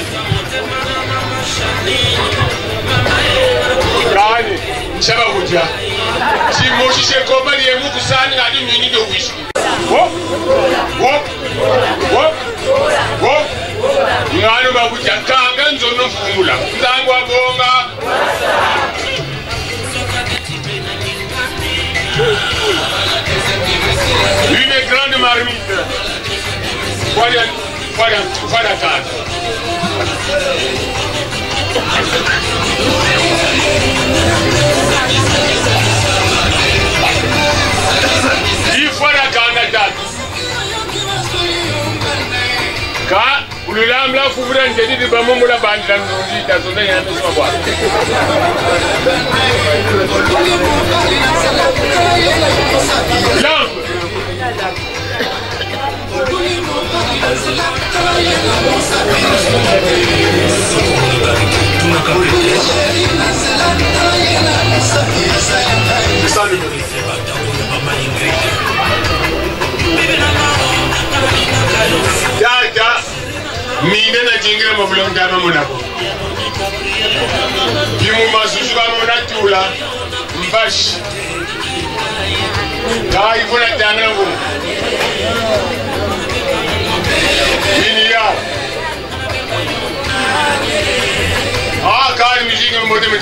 Kani, Shaba Wuja. Si Moshi Shekoba, il est beaucoup ça, il a dit mini de wish. Wop, wop, wop, wop. Ngano Babuja, Kanga, Zono Fumula. Zangwa Bonga. Une grande marmite. Voilà, voilà, voilà, carte. Il faut la carte. Car, vous le l'âme là, vous voulez un délit de Bamon ou la bande dans nos vies, dans son œil, dans son bois. Lampe. C'est ça le bruit. Dada, mine na jingira mabulonga na monako. Bimu masusu ba monatula, mbashi. Kai vuna dana wo. Mini ya.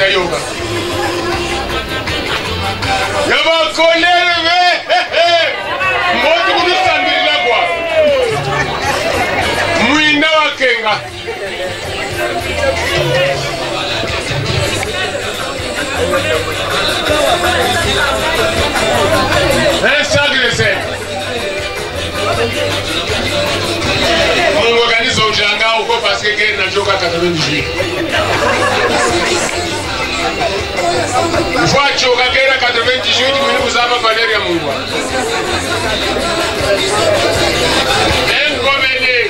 Beta yoga. Yaba kolere moto kunisambirira kwa. Mwinda wa kenga. Un sagré. Mon organise au Djanga ou quoi parce que quelqu'un n'a joué qu'à quatre-vingt-dix-huit. Une fois que tu as gagné à quatre-vingt-dix-huit, vous avez Valérie Amoua. Un gouverneur.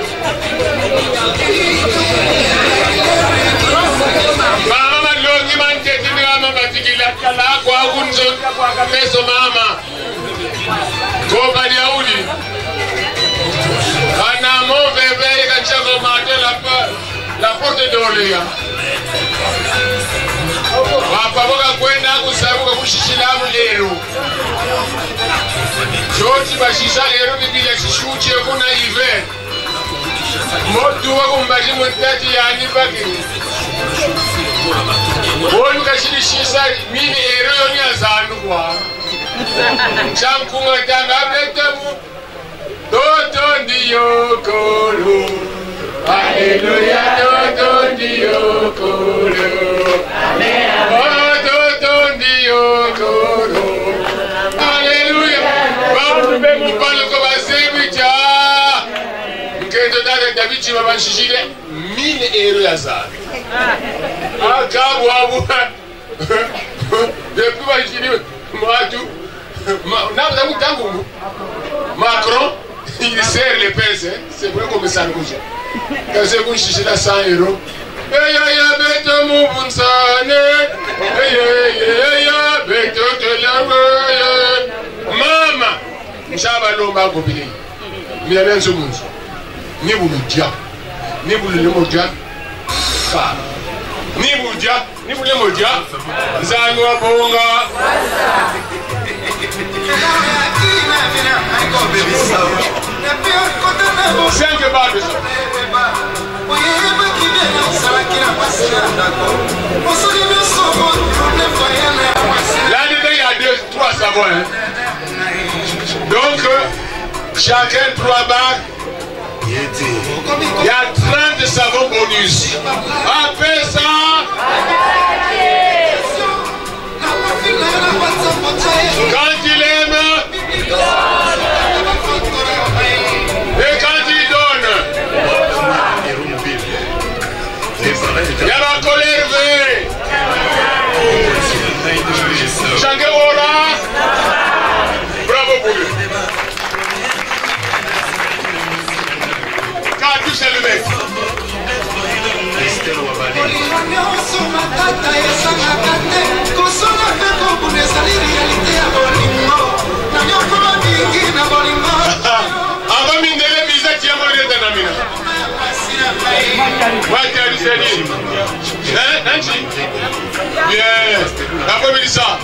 Mama Loki Manteti Mama Batikila Kala kwa Gunzo kwa Kapeso Mama. Koba Yaudi. Ana mon bébé kachako mate la la porte d'Orléans. Papa boka kwenda kusabuka kushishila mulero. Choti bashisha lero biblia shishuche kuna hiver. Motu wako mbaji mwetati yani baki. Bonu kashilishisa mini ero yoni azanu kwa. Chankunga tanga betemu. Toto ndiyo kolo. Haleluya, toto ndiyo kolo. Amen. Oh, toto ndiyo kolo. Haleluya. Bamu bemu palo ko basebicha. Mkendo dada dabichi baba shishile mine ero ya zabi. Akabu abu. Depuis ba shishile mwatu. Na na mutangu. Macron il serre les pinces, hein? C'est vrai comme ça nous. Quand c'est qu'on chiche la cent euros. Hey ya ya beto mubunsane. Hey ya ya beto telawe. Mama, mshaba lomba gobile. Mi amen so munzu. Ni buluja. Ni bulule moja. Ka. Ni buja, ni bulule moja. Zanu abonga. Cinq balles. L'année il y a deux, trois savons. Hein. Donc, chacun trois barres. Il y a trente savons bonus. Après ça, quand il aime, et quand il donne, il y a la colère verte. Changeola, bravo pour lui. Quand tu sais le mec. Avant mine de visa qui a moré dans la mine. What are you saying? Hein, Angie? Bien. Après me dit ça.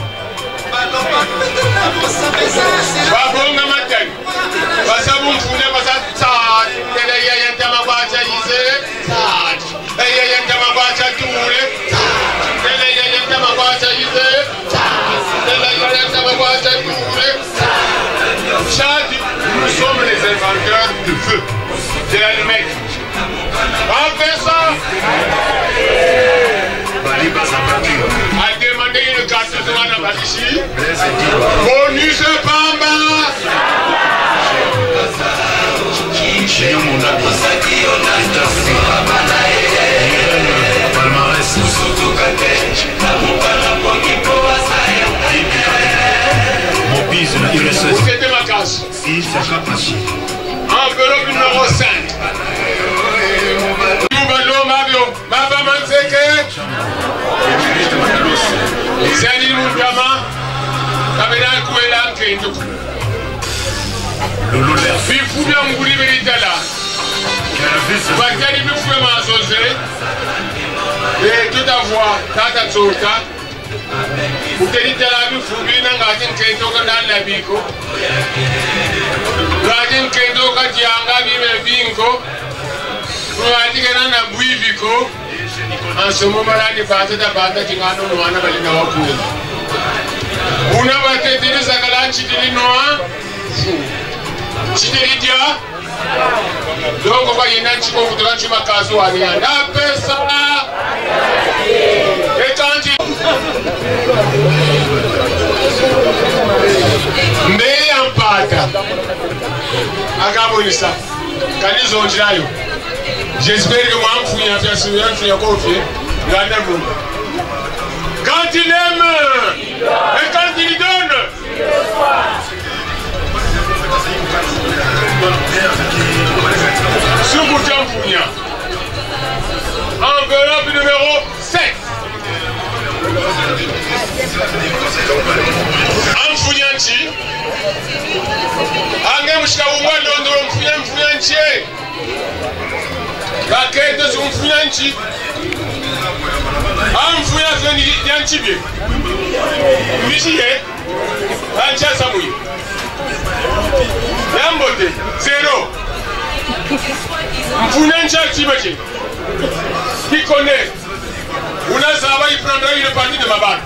Babonga matani. Basabu mfune basa tsat. Ele yaya ntama bacha yize. Tsat. Ele yaya ntama bacha tule. Tsat. Ele yaya ntama bacha yize. Tsat. Ele yaya ntama bacha tule. Tsat. Chadi, nous sommes les inventeurs de feu. De l'allumette. On fait ça. A demandé une carte de la ici. Bonus Pamba. Vous êtes ma case. Enveloppe numéro cinq. Baba Manzeke Sani Mutama Kabena Kuela Kendo Bifuya Muguri Beritala Bakari Bifuya Mazose Et tout à voix Tata Tsota Uteritala Bifubina Gatin Kendo Kandala Biko Gatin Kendo Katianga Bime Binko Pratique na buiviko En ce moment-là, il va se battre qui va nous voir dans le Nord. On a battu des Zakalan, Chitili Noa, Chitili Dia. Donc, on va y aller, on va y aller, on va y aller, et quand il... Mais en pâte, Agabonissa, quand ils ont dit là, j'espère que moi, je vais faire ce que je vais faire. Quand il aime, et quand il donne, Souboutan Founia. Enveloppe numéro sept. En Founianchi. Angem Shkaouma London Fouyan Founianchi. La quête de son Founianchi. En Founianchi bien. Michié. Ancha Samoui. Yambote. Zéro. Mfunencha Tibachi. Qui connaît? Unazava, il prendra une partie de ma barre.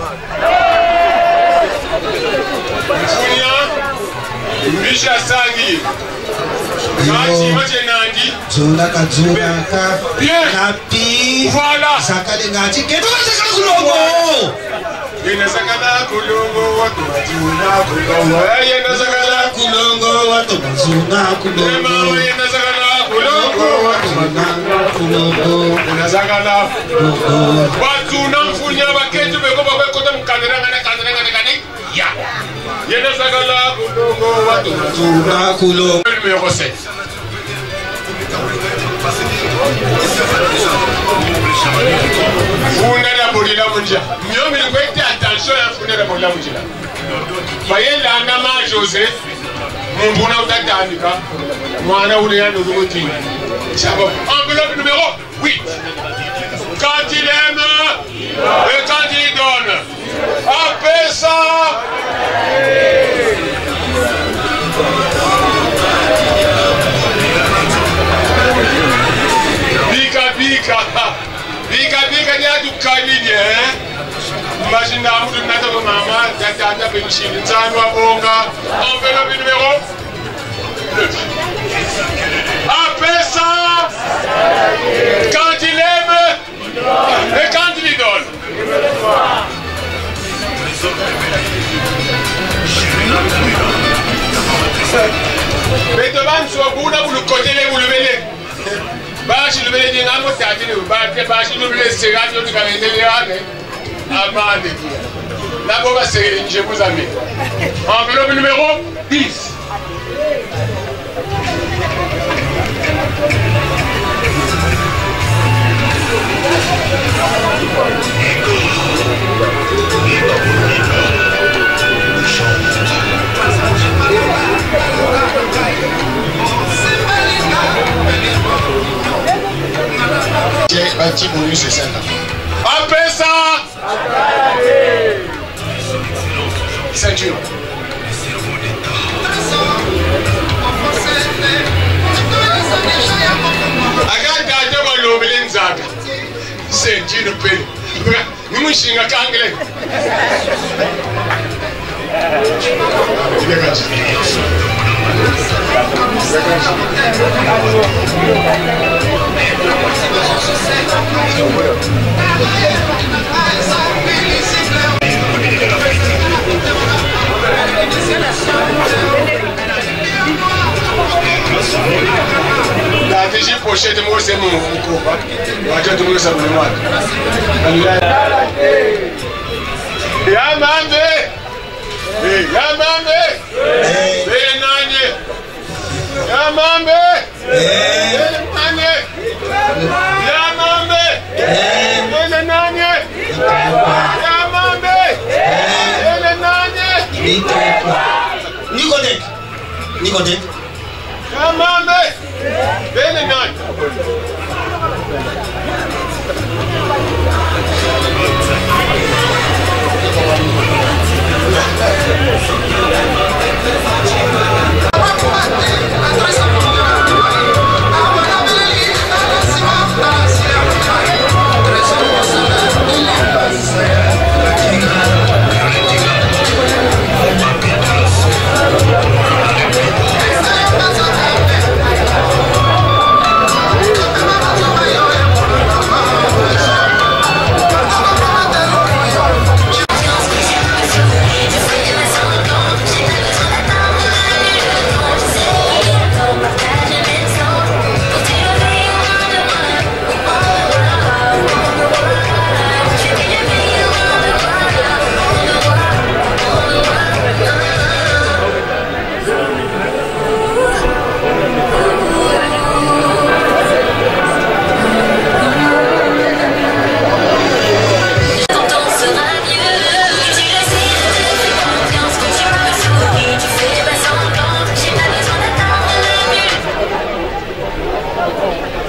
Mfunia, Misha Sangi. Machi, Machi Nandi. Zuna Kazunaka. Bien. Napi. Voilà. Sakade Nati. Kedoka Sakakulongo. Yena Sakada Kulongo. Watu Mazuna Kulongo. Yena Sakada Kulongo. Watu Mazuna Kulongo. Yena Sakada Kulongo. Unazagala watu namfunya baketu beko bakota mkandira ngana kandira ngana ngana ya yena zagala kulongo watu Mazuna Kulongo numéro sept. Funda la bolila munja nyomi kwete attention ya funda la bolila munja bayela ndama José Mbuna utatandika mwana ule yando duguti chabo enveloppe numéro huit. Quand il aime et quand il donne appelle ça bika bika bika bika ya dukani hein. Imagine amudu nataka mama tata benchini tano abonga enveloppe numéro neuf. Après ça, quand il aime et quand il donne. Mais devant soi, vous vous le côté vous le venez. Bashi le venez d'un mot tâté, bashi le venez c'est là, je ne connais pas les Amade. La bombe c'est je vous amène. Enveloppe numéro dix. J'ai bâti bonus c'est ça. Après ça, ceinture. Agata ajabu lobele nzaka. Ceinture pe. Ni mushinga kangele. La T J pochette moi c'est mon foucault. Attends tout le monde ça me demande. Ya mambe. Ya mambe. Eh nani. Ya mambe. Eh nani. Ya mambe. Eh nani. Ya mambe. Eh nani. Nikodek. Nikodek. Ya mambe. Eh nani. Tres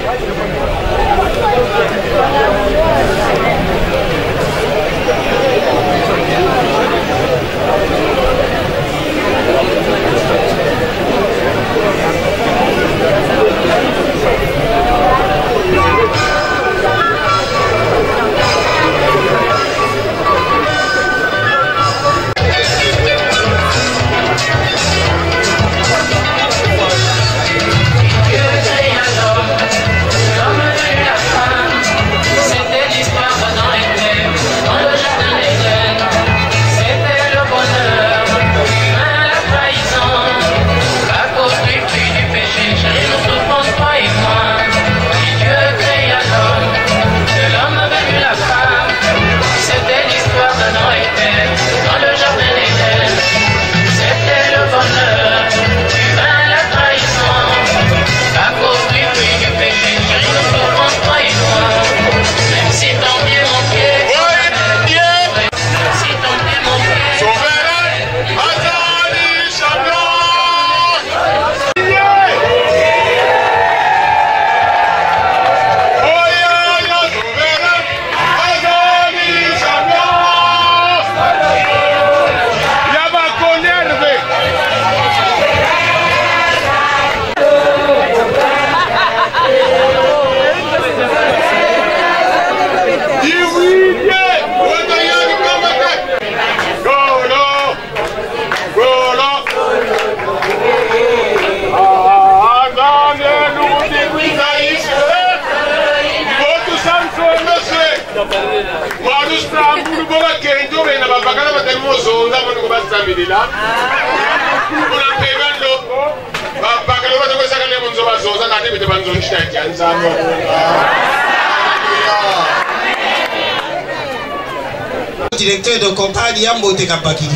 Directeur de compagnie ya mbote kapakili.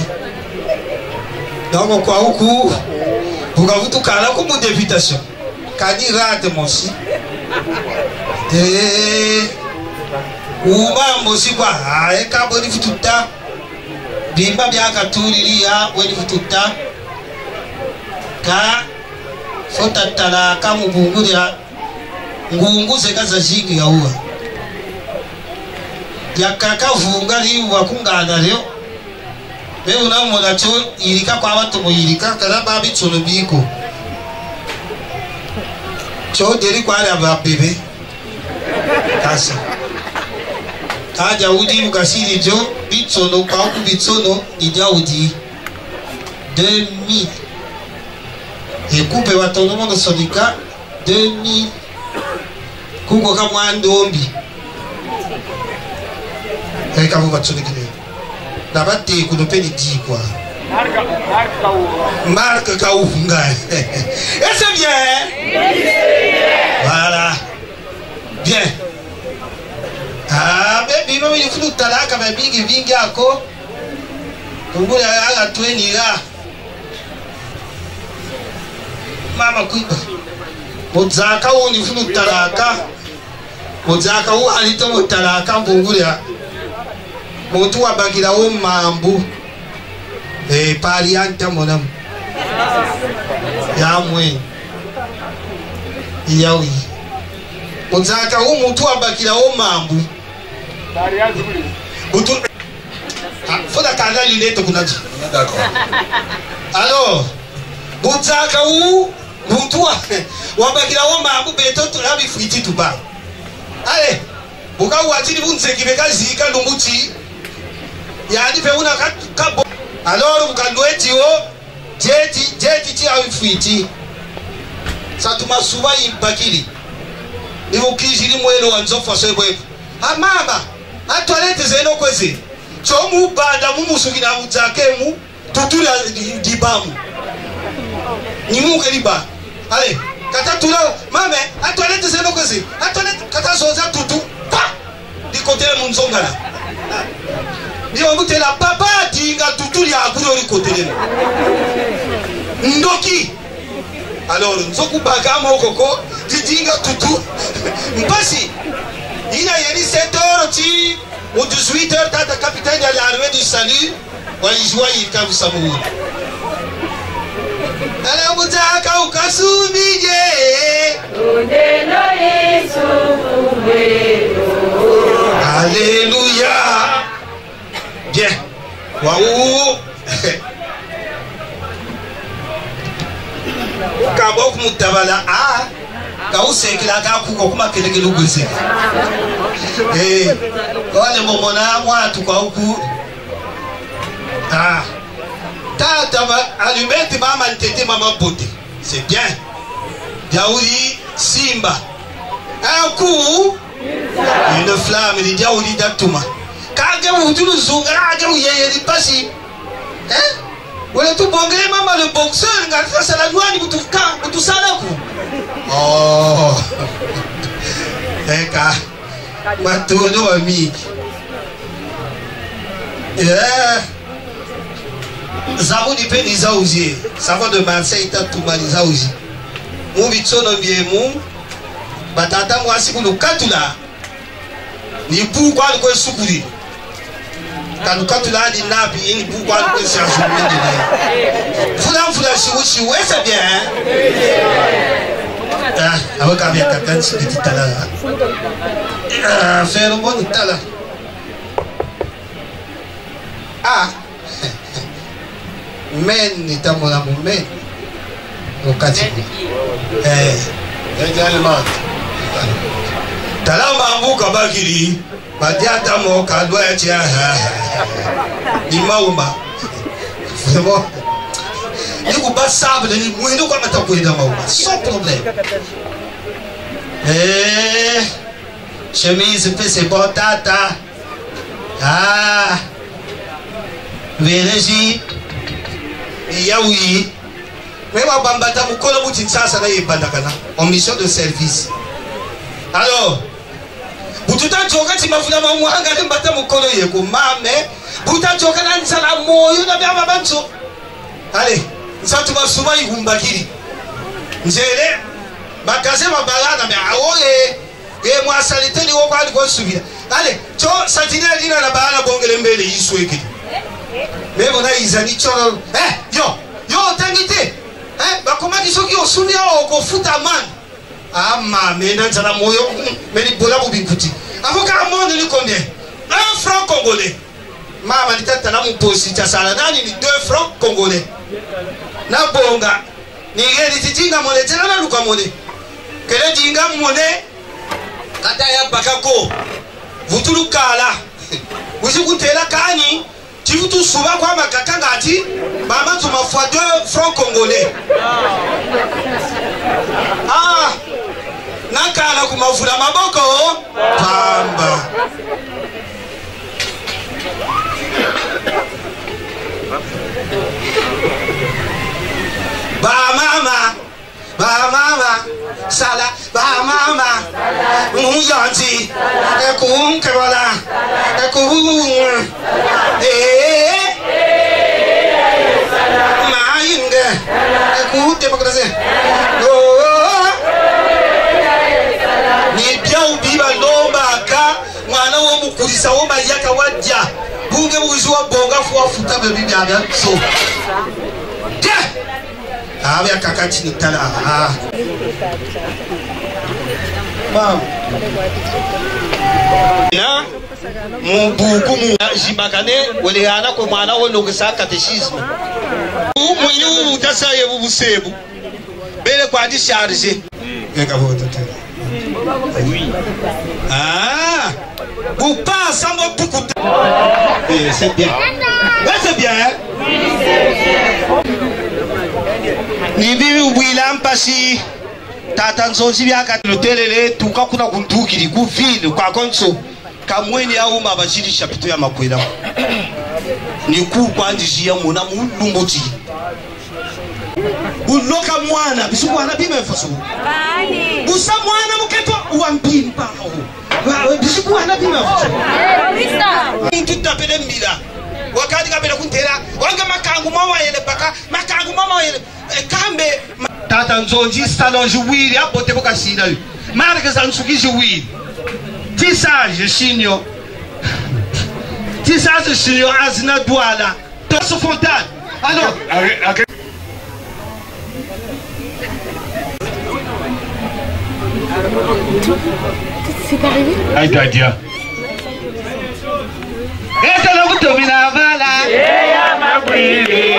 Donc kwa huku bukavutu kala ku mu députation. Kani rate mosi. Eh Uma mosi kwa ae ka boni fututa. Bimba byaka turiria weni fututa. Ka fota tala ka mubunguria ngungu zekaza jiki ya uwa. Yakaka vunga liwa kungana leo be unamona cho irika kwa watu muirika kana babi tsolobiko cho deri kwa ya babebe kasa kaja udi mukasiri jo bitsono kwa ku bitsono ija udi deux mille ekupe watono mono sodika deux mille kungo kama ndombi et quand vous va te dire là-bas t'es qu'on peut dire quoi marque Kaoufunga et c'est bien voilà bien ah mais bino il faut tout là comme bingi bingi ako pour aller à tuenira mama kuiba mozaka woni faut tout là mozaka wo alito motalaka mbungulia Motu wa bakila o mambu eh pali anta monam ya mwe yawi Mozaka o motu wa bakila o mambu pali azuli Motu foda kanda lunette kunaji d'accord alors Mozaka o motu wa bakila o mambu beto to labi friti tuba allez buka watini bunzeki bekazika lumuti yani pe una kabo alors mukandweti o jeti jeti ti awifiti satuma suba impakili niwo kijiri mwelo wanzofa sebwe ha mama atwalete zeno kwezi cho mu banda mu musukina mutakemu tutula dibamu ni mu keliba ale kata tula mame atwalete zeno kwezi atwalete kata soza tutu pa di côté munzongala Yo mute la papa dinga tutuli akuri koteleno ndoki alors nzoku bagama okoko dinga tutu mpasi ina yeni sept heures ti ou dix-huit heures tata capitaine de l'armée du salut walijua yikavu samu ala mutaka ukasubije Udeno Waouh. Kabok mutabala ah. Kau sekila kaku kokuma kelekele uguse. Eh, wale momona mwatu kwa huku. Ah. Tata allumette mama ntete mama beauté. C'est bien. Diaouli Simba. Un coup. Une flamme de Diaouli Datuma. Kage wutu zunga kage uyeye lipasi. Hein? Wale tu bongele mama le boxeur ngafia sala douane butuka butusala ku. Oh. Eka. Matono ami. Yeah. Zabudi pe ni zauzi. Savon de Marseille tatuma ni zauzi. Mu bitsono biemu. Batata mwasi kulu katula. Ni pu kwa ko sukuri. Kanu katula ni nabi ni pu kwa ko siasumi ni. Fula fula shiwu shiwu c'est bien. Ah, avec avec quelqu'un qui dit tout à l'heure. Ah, faire le bon tout à l'heure. Ah. Men ni tamo na men. Wakati. Eh. Également. Talamba mbuka bakiri. Badia tamo kadwa ya. Ni maumba. Vraiment. Ni kuba sable ni mwendo kwa matakwenda maumba. Sans problème. Eh. Chemise fait c'est bon tata. Ah. Vérégie. Yaoui. Mais ma bambata mukolo mutinsa na yebandakana en mission de service. Alors, bututa joka ti mafuna mamwanga ni mbata mukolo yeko mame, buta joka na nsala moyo na bya babanzo. Allez, nsatu basuma yumbakiri. Nzele bakaze mabalana me awoye. E mwa salite ni woko ali ko subira. Allez, cho satine dina na bala bongele mbele yisweke. Mais on a Isani Choro. Eh, yo, yo, tangite. Eh, bah comment dis-tu qui ont soumis au foot à man? Ah, ma, mais non, ça n'a moyo. Mais les bolas vous bikuti. Avocat, mon de combien? Un franc congolais. Maman, dit t'as mon poste, t'as ça là, ni deux francs congolais. Na bonga. Ni réalité, tinga monnaie, t'as la luka monnaie. Que le dinga monnaie. Kata ya bakako. Vous tout le cas là. Vous écoutez la kani. Tu veux tout souvent quoi ma kakangati? Maman tu m'as fois deux francs congolais. Ah, nakala kumafula maboko. Pamba. Ba mama, ba mama, sala, ba mama, unyanti, ekum kebala, ekum, eh, mainde, ekum tebakase, oh, ni bien ubiba lomba ka, mwana wo mukulisa wo bayaka wadja, bunge buzwa bonga fwa futa bebi bya so. Ah, mais kakati ni tala. Ah. Mam. Na mubuku mu jimbakane wale ana ko mwana wo lokisa catéchisme. Mwenyu utasaye bubusebu. Bele kwa di charger. Ngeka voto tena. Oui. Ah. Vous pas ensemble beaucoup. Eh, c'est bien. Ouais, c'est bien. Hein? Oui, c'est bien. Ni bibi ubwila mpasi tata nzonzi byaka lutelele tuka kuna kuntukiri ku ville kwa konso kamweni ya uma bashiri chapito ya makwela ni ku kwandijia mona mulumbuti uloka mwana bisu mwana bime faso bani busa mwana muketo uambimpa bisu mwana bime faso bisa tutapele mbila wakati kabela kuntera wanga makangu mama yele baka makangu mama yele kambe tata nzonji salon jouir ya bote boka sina marque zansuki jouir tissage chinyo tissage chinyo azina douala toso fontane alors c'est arrivé aïe dadia et Tomina Vala. Eya Makwili.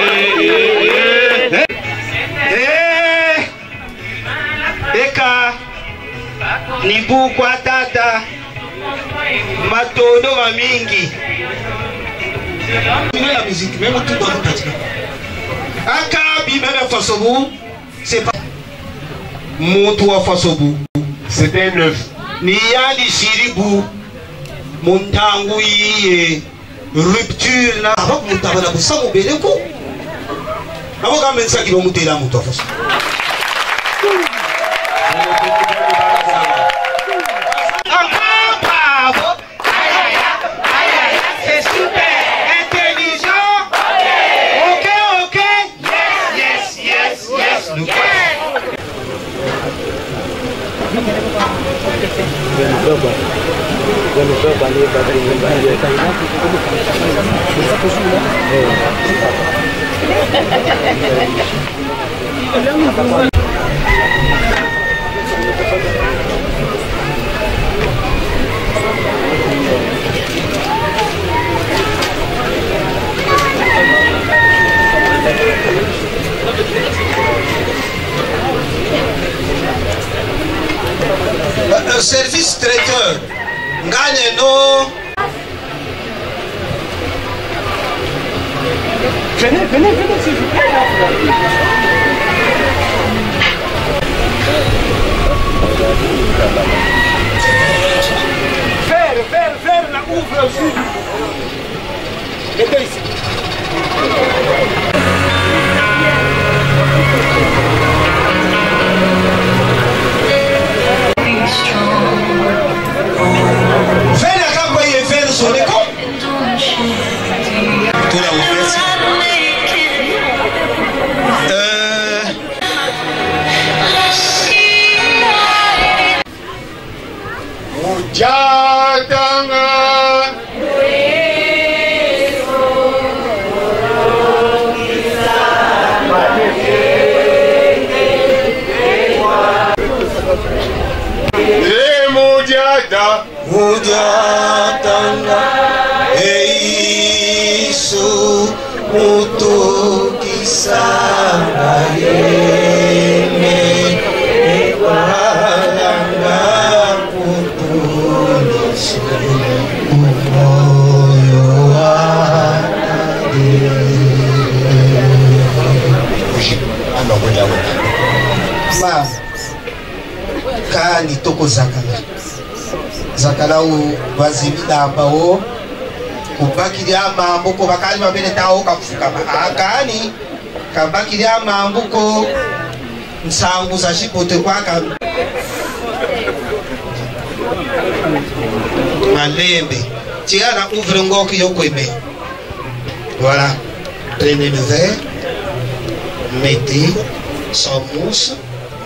Eh. Eka. Nibu kwa tata. Matondo wa mingi. La musique, même tout dans le pratique. Akabi même Fasobu, c'est pas Moto Fasobu. C'était neuf. Niyali Siribu, Montangu yi rupture na. Avant que Montaba na busa mo beleko. Avant que mensa qui va monter là Moto Fasobu. Encore bravo. C'est super. Le service traiteur gagne nos. Venez, venez, venez, s'il vous plaît. Faire, faire, faire la ouvre aussi. Mettez ici. Fais la campagne et fais le son écho. Tout là, merci. Euh... Mujatanga. Mujata, Mujatanga, Eisu, Mutu Kisana Yeme, Ekwalanga, Kutulisu, Umoyo Anade. Mama, Kani Toko Zakala. Zakala u wazimida ambao kubakilia mambuko bakali mabele tao kafuka akani kabakilia mambuko nsangu za shipote kwaka malembe tiana ouvre ngoki yoko eme. Voilà, prenez le verre, mettez sans mousse.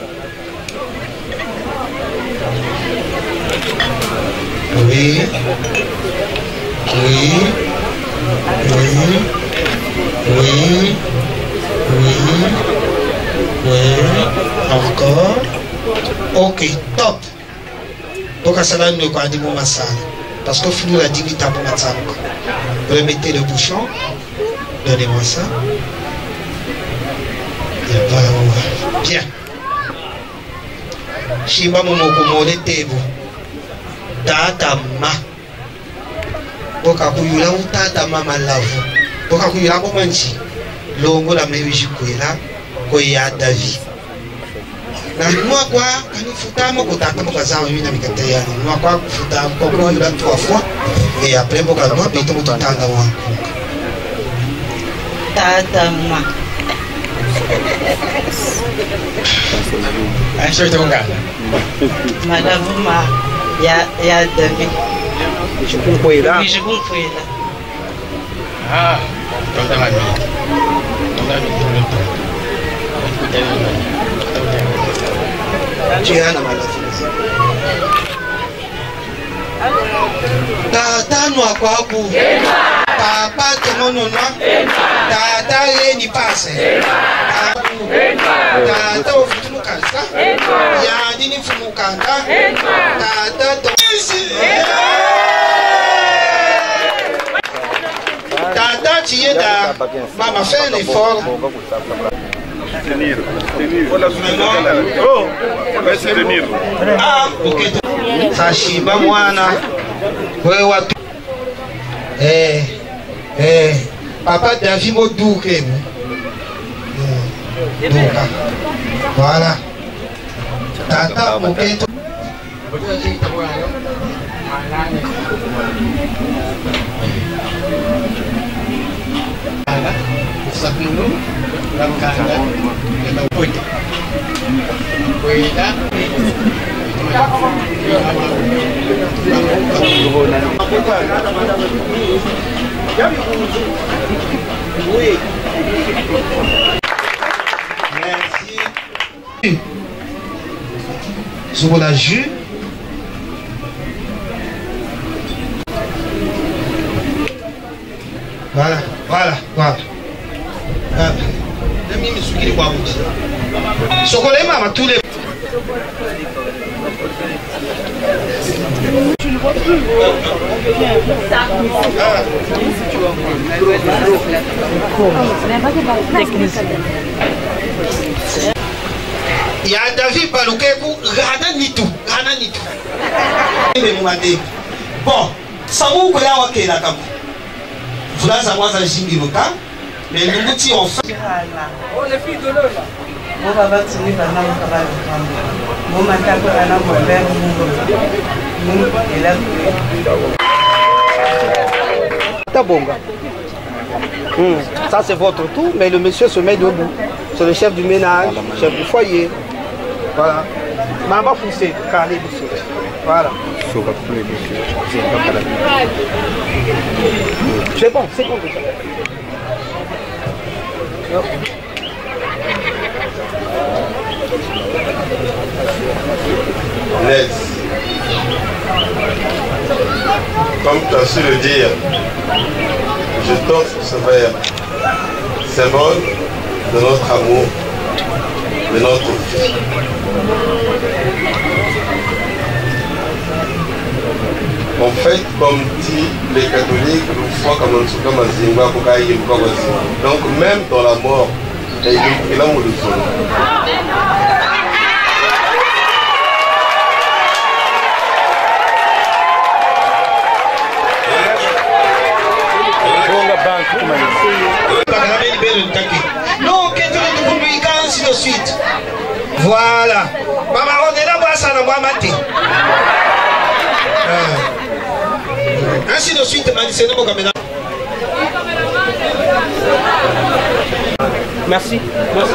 Oui, oui, oui, oui, oui, oui, encore. Ok, top. Donc, ça là, nous avons dit mon massage. Parce que nous avons dit que nous avons massage. Remettez le bouchon. Donnez-moi ça. Et voilà. Bien. Shimba momoko mole tebo. Tata ma. Boka kuyula utata mama lavu. Boka kuyula ko manchi. Longo la mewi kwela ko ya David. Na moi quoi quand futa mo ko tata mo kaza mimi na mikate ya. Moi quoi futa ko ko yula trois fois et après boka moi bito mo tanga wa. Tata ma. Acho que tonga. Madame ma ya ya David. Je comprends là. Oui, je comprends là. Ah, tonga la mi. Tonga mi tonga. Tu as la maladie. Tata noa kwaku. Papa tomono noa. Tata yeni passe. Tata ofutumukanza. Yani ni fumukanza. Tata to. tiye da mama fait un effort. Tenir. Tenir. Oh, c'est tenir. Ah, ok. Sashiba mwana. Wewe watu. Eh, eh, papa David Modouke. Douka. Voilà. Tata Moketo. Merci. Sur la jus. Voilà, voilà, voilà. Chocolat, maman, tous les. Il y a David Baloukekou, Rana Nitou, Rana Nitou. Bon, ça vous connaît à quel accord? Vous l'avez savoir ça, j'ai dit le cas, mais nous dit en fait. Oh, les filles de l'eau là. Mon papa, tu n'es pas là au travail. Mon matin, tu as un homme vert, mon homme. Et là, Tabonga. Hum, ça c'est votre tour, mais le monsieur se met debout. C'est le chef du ménage, chef du foyer. Voilà. Mamba poussé, carré du soleil. Voilà. C'est bon, c'est bon déjà. Ned, comme tu as su le dire, je t'offre ce verre, symbole de notre amour, de notre vie. En fait, comme dit les catholiques, donc même dans la mort, il y a l'amour de son. Non, ainsi de suite. Voilà. Maman, on est là, ça n'a pas maté. Ainsi de suite, c'est non, caméra. Merci. Merci.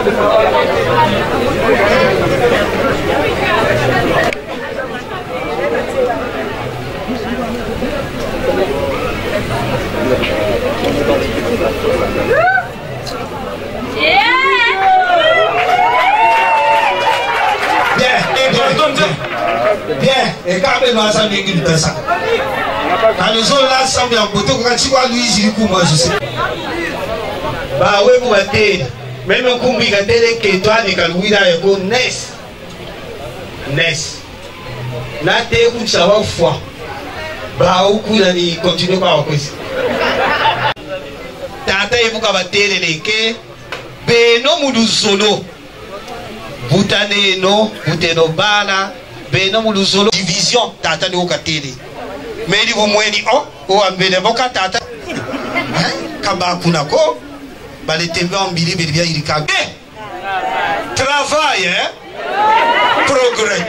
Bien, bien, et quand même, nous avons vécu de ça. Quand nous sommes là, ensemble, en beauté, quand tu vois Louis, du coup, moi, je sais. Bah, oui, vous êtes. Même un coup, il a été que toi, il a Louis, il a été Ness. Ness. Là, tu es où tu vas au foie. Bah, au coup, il continue par au cause. Tata, il faut que tu aies les Beno mudu solo. Butane no, buteno bana. Beno mudu solo. Division, tata ni ukatili. Meli umweni o, o ambele boka tata. Kamba kunako. Bale tembe ambili belivia irika. Travail, hein? Progrès.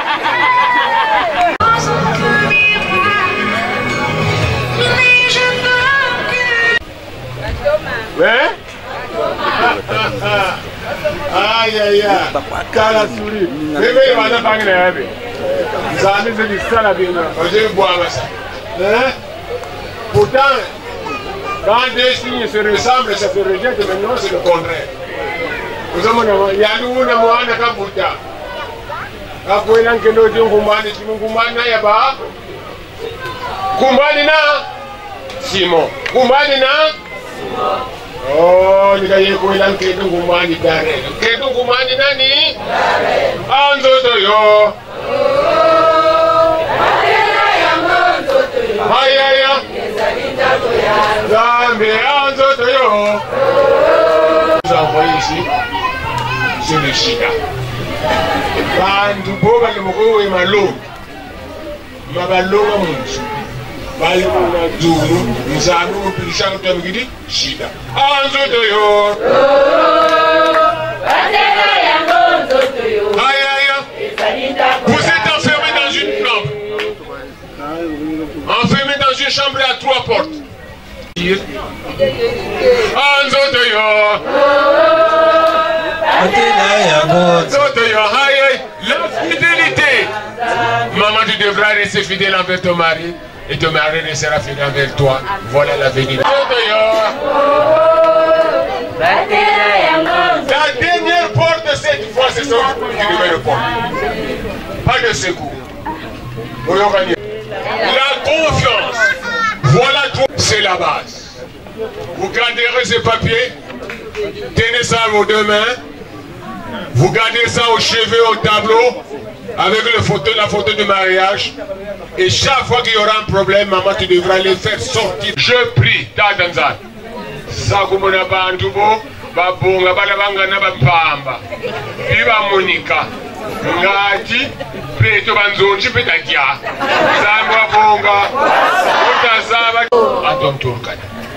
Ouais? Aïe aïe aïe. Kala souri. Mais mais on a pas gagné avec. Ça a mis du sale à bien. On dirait boire ça. Hein? Pourtant, quand deux signes se ressemblent, ça se rejette. Maintenant, c'est le contraire. Vous savez, il y a nous on a moi on a qu'à Bouddha. Après l'an que nous disons Kumbani, Simon Kumbani na yaba. Kumbani na Simon. Kumbani na oh, ni kaya ko ilang kedo gumani dare. Kedo gumani nani? Dare. Anzo to yo. Ay ay ay. Zambe anzo de shida. Bantu bo bali moko malonga. Mabalonga munchu. Bali mona duru, nzanu mpilisha kutabigidi shida. Anzo doyo. Aïe aïe. Vous êtes enfermé dans une chambre. Enfermé dans une chambre à trois portes. Anzo doyo. La fidélité. Maman, tu devras rester fidèle envers ton mari et ton mari restera fidèle envers toi. Voilà la vérité. La dernière porte de cette fois, c'est ça qui devait le porte. Pas de secours. La confiance. Voilà tout. C'est la base. Vous garderez ces papiers. Tenez ça à vos deux mains. Vous gardez ça au chevet, au tableau, avec le photo, la photo de mariage. Et chaque fois qu'il y aura un problème, maman, tu devras les faire sortir. Je prie, Tadanzan. Sakumona Bantubo, Babunga, Balabanga, Bapamba, Iba Monica, Ngati, Preto Banzonchi, Petakia, Zamba Bonga, Utazaba, Adam Turkan.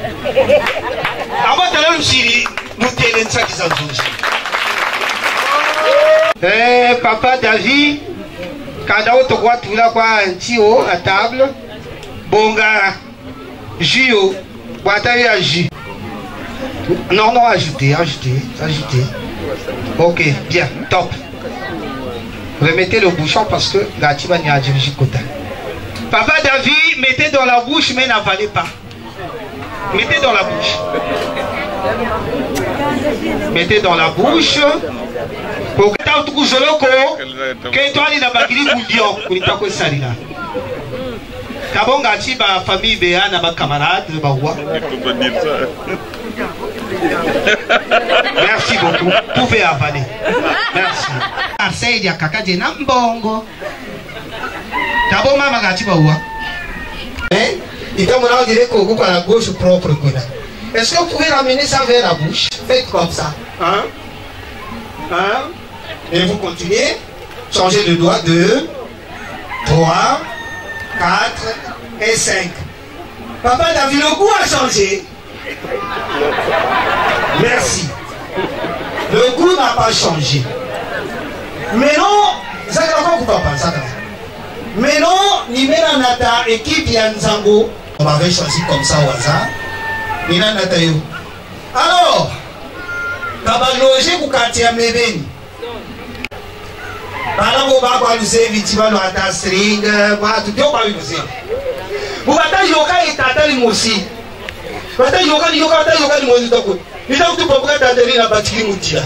Avant d'aller au Syrie, nous tenons ça qui s'en Eh, papa David, quand on te voit tout là, quoi, un tio à table, bonga, jio, boitaille à jus. Non, non, ajoutez, ajoutez, ajoutez. Ok, bien, top. Remettez le bouchon parce que la tiba n'y a dirigé côté. Papa David, mettez dans la bouche, mais n'avalez pas. Mettez dans la bouche. Mettez dans la bouche. Pour que tu aies un que toi, tu as un peu de salina. Kabonga ti ba famille béa na ba camarade ba wa. Merci beaucoup. Vous pouvez avaler. Merci. Assez dia kaka de nambongo. Kabo mama ga ti ba wa. Hein? Il comme on dirait qu'on coupe à la gauche propre. Est-ce que vous pouvez ramener ça vers la bouche? Faites comme ça. Hein? Hein? Et vous continuez. Changez de doigt. deux, trois, quatre et cinq. Papa David, le goût a changé. Merci. Le goût n'a pas changé. Mais non, ça ne va pas papa, ça. Mais non, Nimena Nata, équipe Yanzango, on m'avait choisi comme ça au hasard. Nina Nata yo. Alors, Kaba loger pour quartier Mébeni. Bala mo ba kwa luse vitima no ata string, ba tu dio ba luse. Bu bata yoka itata ni mosi. Bata yoka ni yoka bata yoka ni mosi toko. Ita tu popoka taderi na batiki mutia.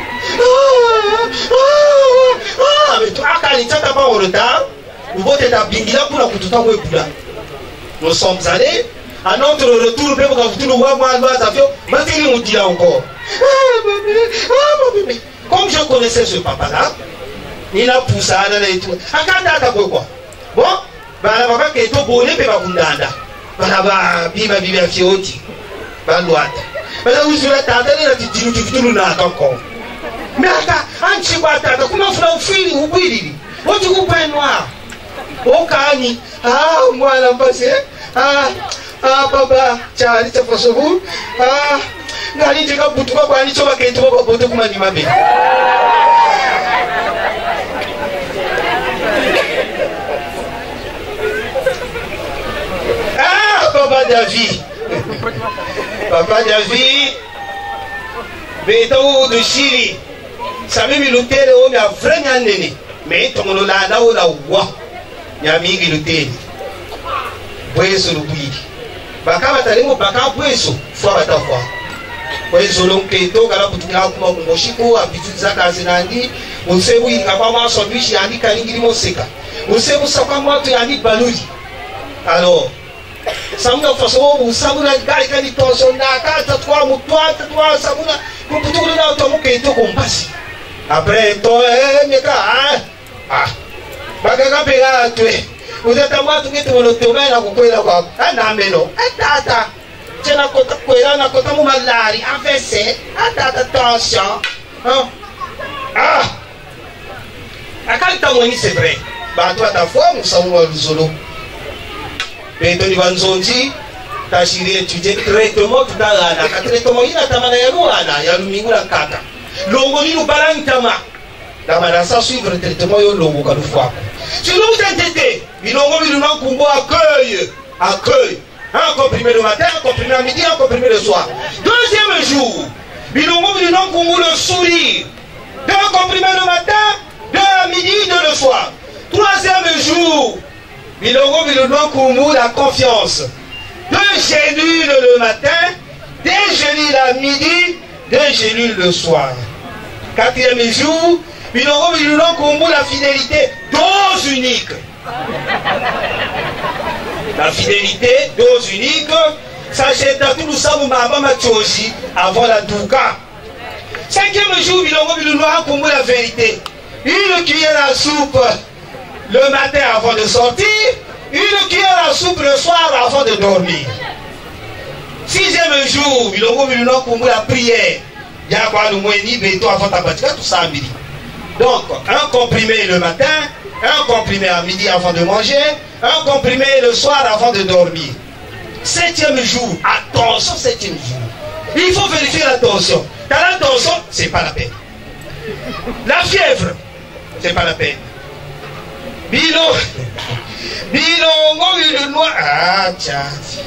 Ah, mais tu aka ni tata ba en retard. Vous votez ta bingila pour la kututa mo epula. Nous sommes allés à notre retour même quand vous nous voyez moi dans avion, batiki mutia encore. Ah bébé. Comme je connaissais ce papa là, il a poussé à aller tout. Akanda quoi. Bon, bah la papa qui est au bonnet peut pas kundanda. Bah là bah biba biba fioti. Bah l'ouate. Bah là où je vais t'attendre là tu dis tu tu nous n'as encore. Mais attends, anti quoi t'attends comment faire au fil ou bili. Où tu coupes un noir. Au cani. Ah moi la passé. Ah ah papa, tiens, il te faut ce bout. Ah ngali tika butuka kwa ni choba ke to boto kuma ni mabe. Ah papa David. Papa David. Beto de Chili. Sabi mi lutere o mi afrenya nene. Me tomono la na o la wa. Ya mingi lutere. Bweso lubui. Baka batalingo baka bweso fwa batafwa. Bweso lonketo kala butukila kuma ngoshiko abitu zaka zinandi. Musebu ikapa mwa sandwich yani kalingiri moseka. Musebu sakwa mwa to yani baludi. Alors Samuna façon vous samuna gari kani tension na kata toi mutwa toi samuna kuputukula na to keto kompasi. Après to eh meka ah ah bagaga pega tue. Uzeta mwatu kitu molotomea na kukwela kwa ana meno atata tena kota kwela na kota mu malari A V C atata tension hein Ah! Akalita mwini c'est vrai. Bato atafua musamu wa luzolo. Beto ni banzonji tashiri étudier traitement tudalana. Ka traitement ina tamana ya luana ya lumingula kaka. Longo ni lubalantama. Damana sa suivre traitement yo longo kalufwa. Si nous vous inquiétez, bilongo biluna kumbo accueil, accueil. Un comprimé le matin, un comprimé à midi, un comprimé le soir. Deuxième jour, bilongo biluna kumbo le sourire. Deux comprimés le matin, deux à midi, deux le soir. Troisième jour, bilongo biluna kumbo la confiance. Deux gélules le matin, deux gélules à midi, deux gélules le soir. Quatrième jour, bilongo biluna kumbo la fidélité, dose unique. La fidélité, dose unique, sachez que tout nous savons avant la douka. Cinquième jour, bilongo biluna kumbo la vérité. Une cuillère à soupe le matin avant de sortir, une cuillère à soupe le soir avant de dormir. Sixième jour, bilongo biluna kumbo la prière. Y'a le moini beto avant ta batika tout ça midi. Donc, un comprimé le matin, un comprimé à midi avant de manger, un comprimé le soir avant de dormir. Septième jour, attention, septième jour. Il faut vérifier la tension. T'as la tension, c'est pas la peine. La fièvre, c'est pas la peine. Bilo, bilongo, le noir. Ah, tiens.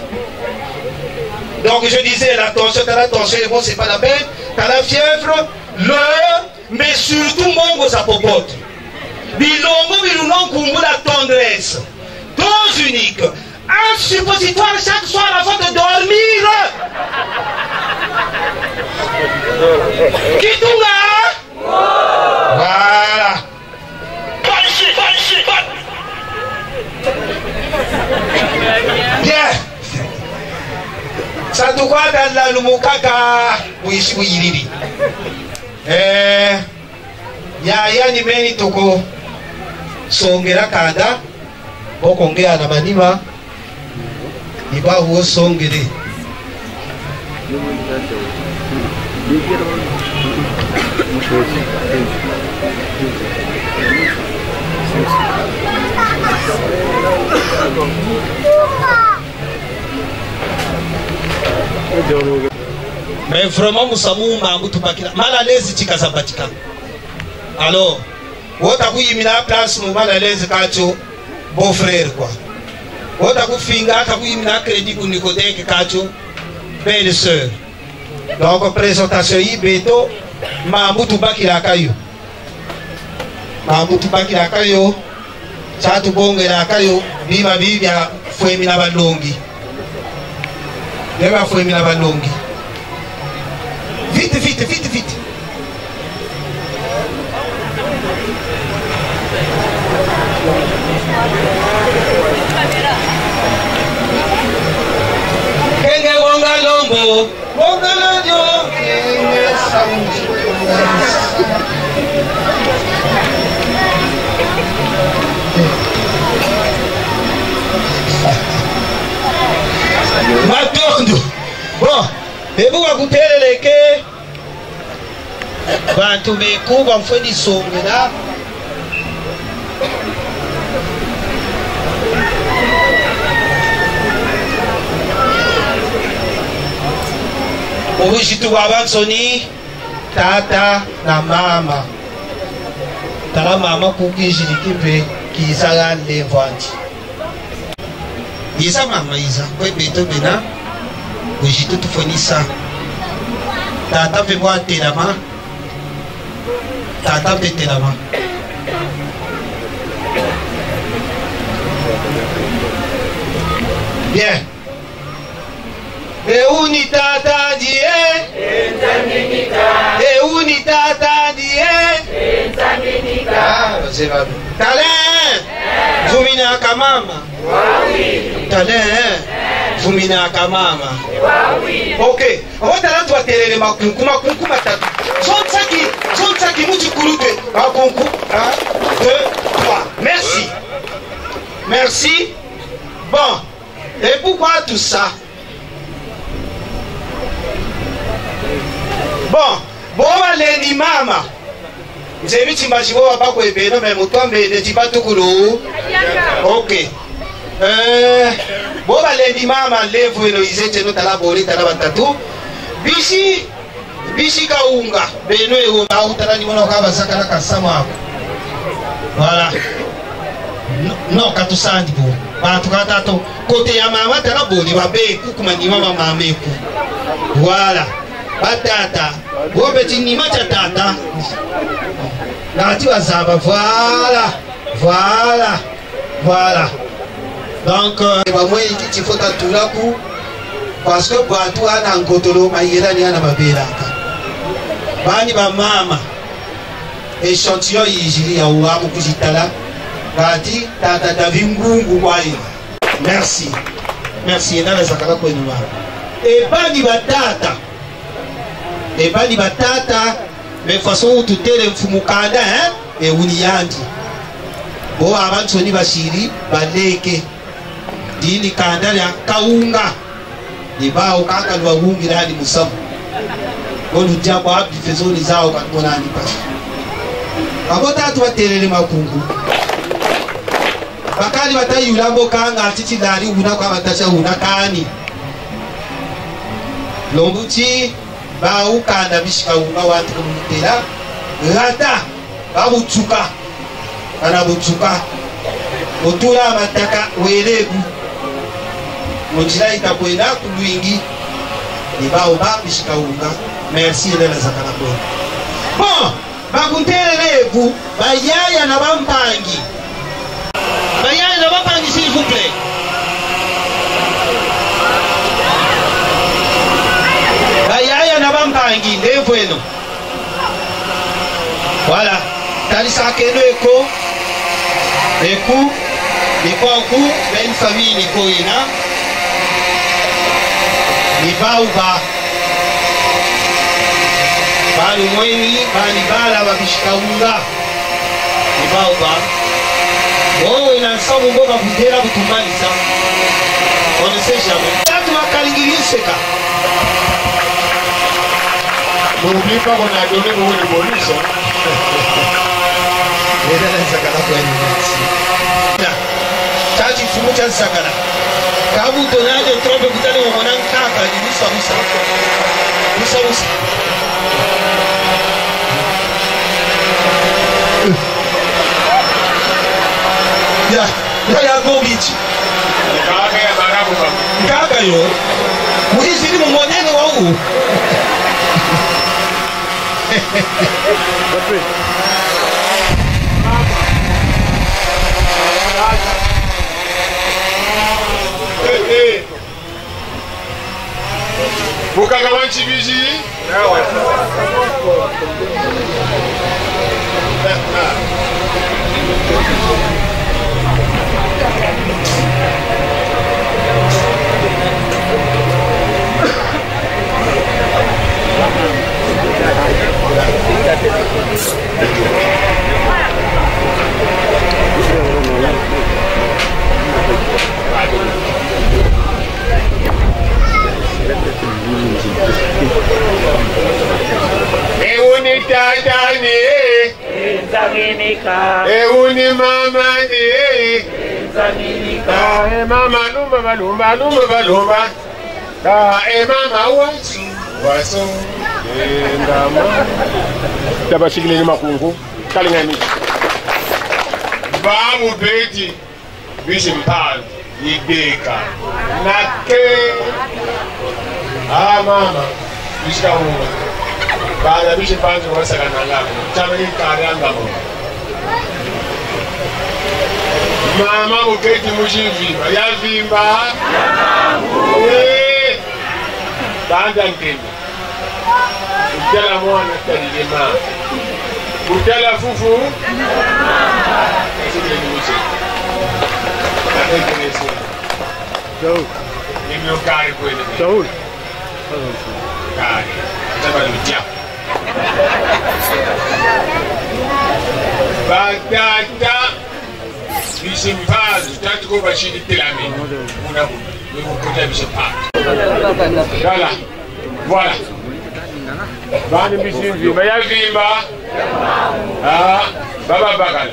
Donc je disais, la tension, t'as la tension, bon, c'est pas la peine. T'as la fièvre, le, mais surtout mongo sa popote. Bilongo, bilongo, kumbu la tendresse. Dose unique. Un suppositoire chaque soir avant de dormir. Kitunga. Voilà. Bien. Ça te voit dans la lumukaka. Oui, oui, oui. Eh. Ya ya ni meni toko. Songera kada. Bokongea na manima. Iba huo songere. Mais vraiment Moussamou Mamou Tupakina. Mal à l'aise Tika Batika. Alors, what a we mina place no mal à l'aise Kacho, beau frère quoi. What a we finga ka we mina crédit pour Nicodème Kacho, belle sœur. Donc présentation yi beto Mamou Tupakina kayo. Mamou Tupakina kayo. Chatu bonge la kayo biba bibia fue mina balongi. Leva fue mina balongi. Vite, vite, vite, vite. Kenge wonga lombo, wonga lojo, kenge samuji. Matondo. Bon, et vous vous telele ke bantu beku bamfweni songera. Ujitu wabansoni tata na mama. Tala mama kukijiliki pe kizaga levanti. Isa mama isa kwe beto bena ujitu tufonisa. Tata pe boa telama. Tata pe telama. Bien. E uni tata die. E uni tata die. Ah, c'est vrai. Talent. Vumina kamama. Talent. Vumina kamama. Ok. On va talent toi telele makunkuma kunkuma tatu. Zontaki, zontaki mutu kurute. Makunku. Un, deux, trois. Merci. Merci. Bon. Et pourquoi tout ça? Bon, bon, allez, ni mama. Mzebi chimbachibo wapako ebeno me mutombe de chipatukulu. Ok. Euh, boba lendi mama levo eno izete no talabori talabatatu. Bishi bishi kaunga beno ewo bautala ni mona kaba sakala kasama. Voilà. Non katusandi bo. Ba tukatato kote ya mama talabori babe kukumani mama mameku. Voilà. Batata. Bobe tinima cha tata. Nati wazaba. Voilà. Voilà. Voilà. Donc, moi, il faut tout là coup parce que Boatou a un cotolo, ma yéla ni ana mabela. Bani ba mama. Échantillon yijili ya uamu kujitala. Bati tata davingungu kwai. Merci. Merci. Nana sakala kwa numa. Et bani ba tata. Et bani ba tata. Mais façon tout est le fumukanda hein. Et uniyandi. Bo avant soni bashiri baleke. Dini kandali kaunga ni bao kaka lwa wungi hadi musamu bolu jambo abdi fezoni zao kanona ni pa abota atu waterere makungu bakali batayi ulambo kanga atiti dari una kwa batasha una kani lombuti bao kanda bishika unga watu kumutela rata babu chuka kana buchuka otula mataka welebu Mojila itakwenda kuluingi ni bao babi shikaunga. Merci de la zakana kwa. Bon, bakuntelelevu bayaya na bampangi. Bayaya na bampangi s'il vous plaît. Bayaya na bampangi ndevu eno. Voilà. Talisa keno eko. Eko. Eko ku ben famille ni koina. Ni bauba bali mweni bali bala babishikaunga ni bauba oh ina sabu mboga kudera kutumaliza on ne sait jamais tatu makalingiliseka n'oublie pas qu'on a donné beaucoup de bonus et là ça kana kwa ni merci tati fumu cha sakana kabu donade trompe kutani wa mwanangu kaka ni musa musa musa musa ya ya ya go bichi kaka ya barabu kaka yo muhizi ni mmonene wa huu Bukaka wanchi biji? Yawe. Euni tata ni Zaminika Euni mama ni Zaminika E mama lumba balumba lumba balumba Ta e mama wasu Wasu E ndama Daba shikile ni makungu Kalinga ni Bamu beti Bishi mpali Ibeka Nake Ah mama Bishika unga Bada bishi panzo wasaka nangako Chamani kare angamo Mama muketi mushivimba Ya vimba Ya mamu Eee Banda nkemi Utela mwana talile maa Utela fufu Mama Kasikile ni muche Kasikile ni Saúl. Nime o kari kwene. Saúl. Kari. Taba lutia. Batata. Bisimpazo. Tatu ko bashidi tilami. Muna muna. Muna kuta bisimpazo. Kala. Voilà. Bani bisimvi. Maya vimba. Ah, Baba Bakala.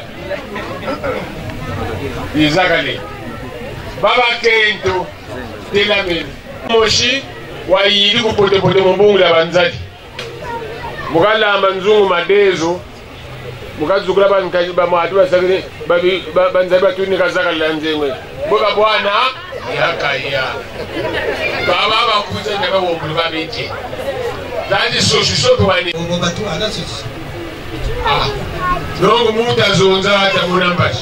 Izakale. Baba Kento. Telamine. Moshi wa yiri kupote pote mbungu la banzadi. Mukala manzungu madezo. Mukazukula bankaji ba mwatu basagire babi banzadi batuni kazaka lanzengwe. Boka bwana yakaya. Baba bakuze ndaba wobulu babije. Dadi soshi sopi wani. Obo batu ala soshi. Ah. Donc muta zonza ata munambashi.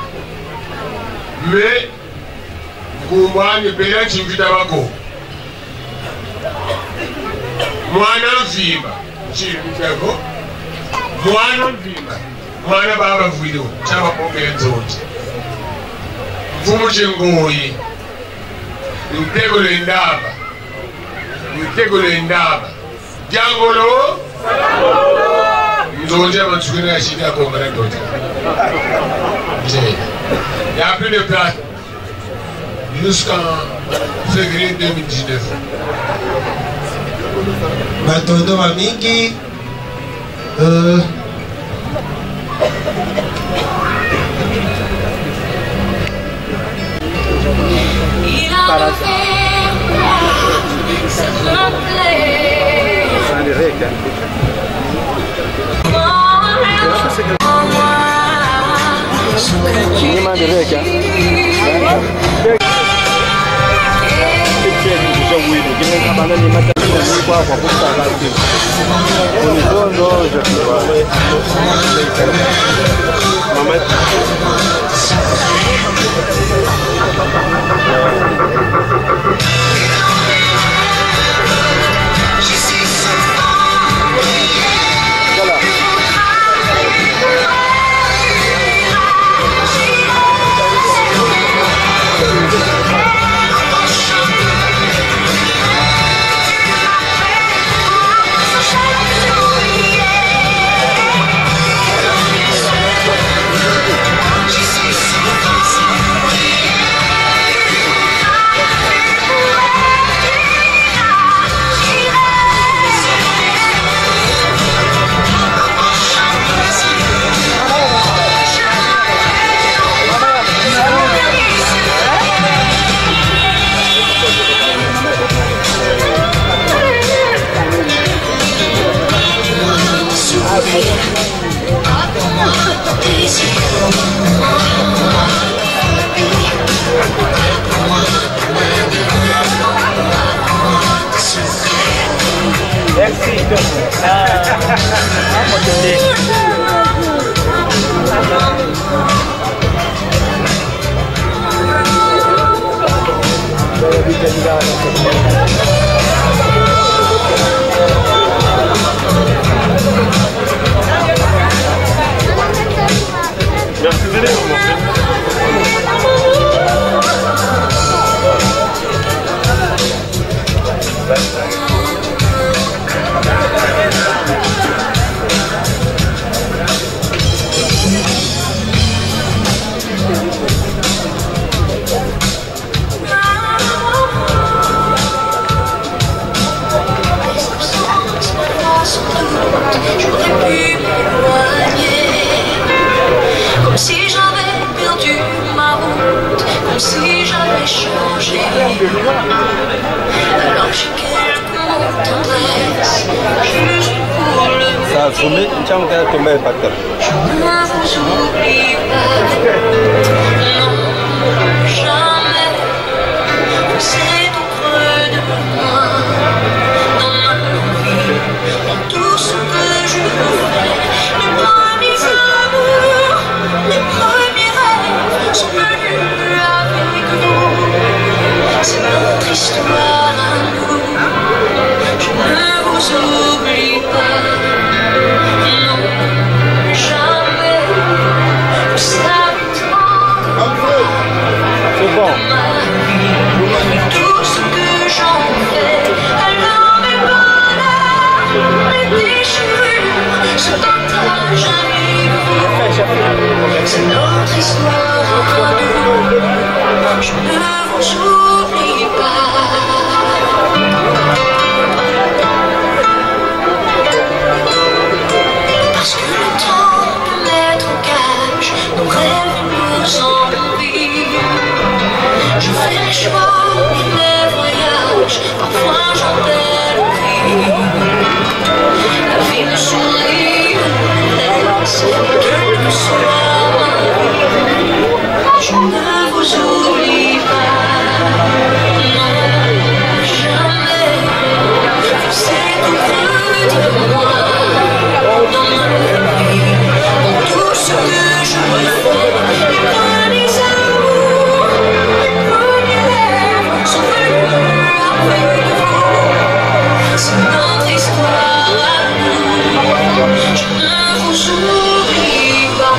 Me kumwani pera chimvita wako. Mwana mvimba. Chimvitako. Mwana mvimba. Mwana baba vuido. Chama pombe nzoti. Mfumu chengoyi. Mtego lendaba. Mtego lendaba. Jangolo. Nzonje amatsukuni ya shida kwa mara ndoja. Il n'y a plus de place jusqu'en février deux mille dix-neuf. Batondo Mamingi. Euh, Il a offert ça me plaît. Cinema de Reca. Comme si j'avais perdu ma route, comme si j'avais changé. Alors j'ai quelques mots de tendresse, juste pour le Ça a soumis, tiens, on va tomber par terre. je ne vous oublie pas, non, jamais. C'est au creux de moi, dans ma vie, dans tout ce que je fais. Les premiers amours, les premiers rêves sont venus avec vous. C'est notre histoire à nous. Je ne vous oublie pas, non, jamais. Vous savez tant de ma vie, tout ce que j'en fais. Alors mes bonheurs, mes déchirures se partagent avec vous. C'est notre histoire à nous. Je ne vous oublie pas. Parce que fais les choix, les voyages, parfois j'en perds le fil. La vie me sourit, laisse quel que soit ma vie. Je ne vous oublie pas, non, jamais. Vous êtes auprès de moi, dans ma vie, dans tout ce que je fais. Les premiers amours, les premiers rêves sont venus avec vous. C'est notre histoire à nous, je ne vous oublie pas.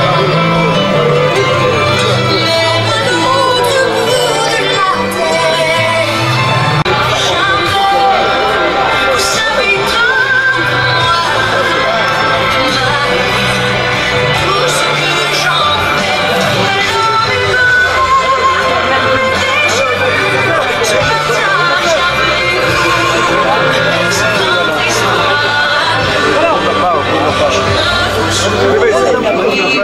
Même à l'autre bout de la terre, jamais vous savez comme moi ma vie, tout ce que j'en fais. Alors les gars, je partage avec vous. C'est notre histoire à nous, je ne vous oublie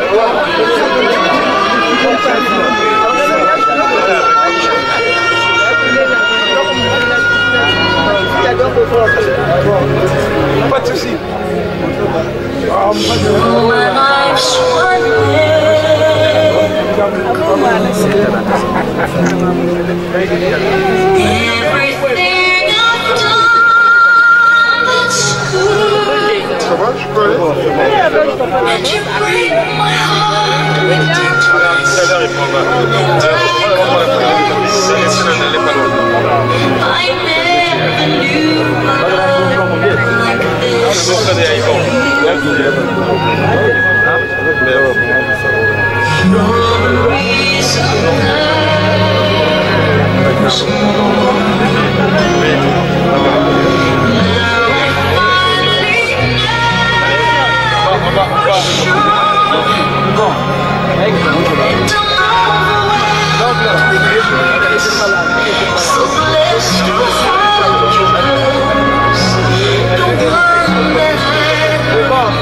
Pas de soucis. my life's one everything I've done that's good, and you break my heart with your I never knew love like this. You're the reason I was born. Now I finally know for sure. And I'm overwhelmed, so blessed to hold you close. The one that had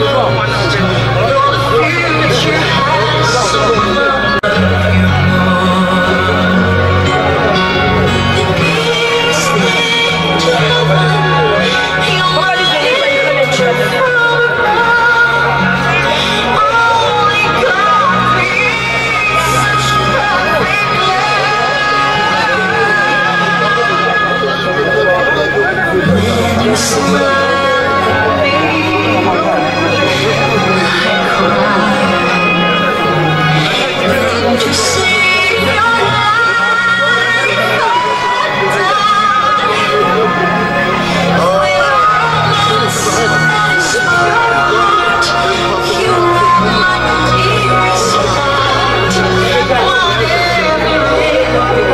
your future has so much you more. The biggest thing to love, you're picture from only God creates such perfect love. When you smile at me, I cry. To save your life, oh, you're almost satisfied. You're my dearest heart. Whatever it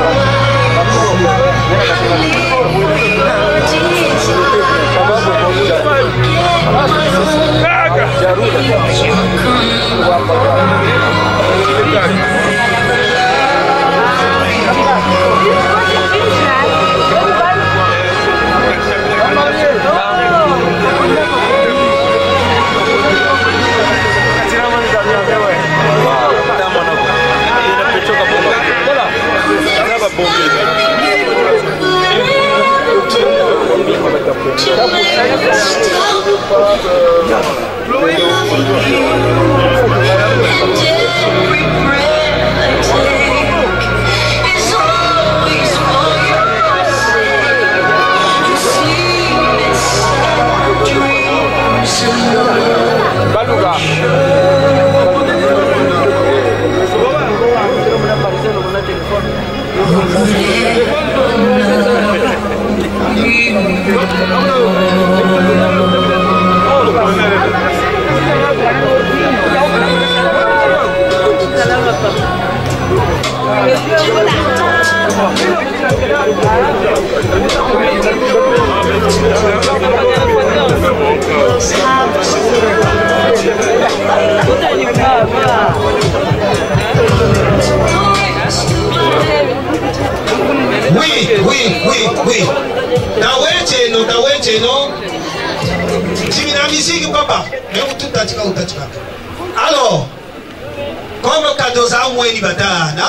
Oui, oui, oui, oui. Tawecheno, tawecheno. Chimina musique, papa. Alors, comme cadeau ça, moi, il va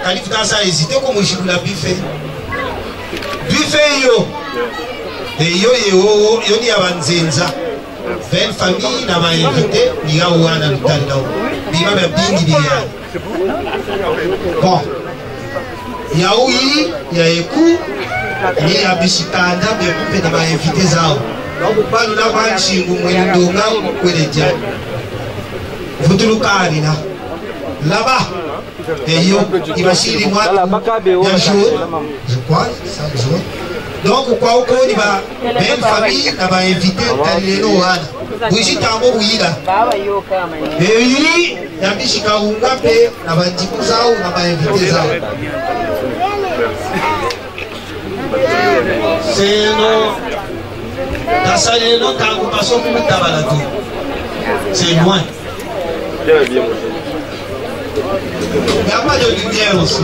Kalifu Kasa hésité comme je vous la buffet. Buffet yo. Et yo yo yo ni avanzenza. vingt familles n'a pas invité, ni a ou ana lutanda. Bima ba bingi biya. Bon. Ya oui, ya eku, ni ya bishikanda be pe na ba invité zao. Donc pas nous la chingu mwendonga kwele dia. Futulukari na. Là-bas. Et yo, il va chier moi. Bien jour. Je crois, ça jour. Donc, quoi, il va belle famille, il va inviter Taleno Wana. Brigitte Tambo, oui, là. Et lui, il y a des Chikaunga, il va dire que ça, il va inviter ça. C'est non. Dans ça, il y a non, quand vous passez pour le tabac, c'est loin. Il n'y a pas de lumière aussi.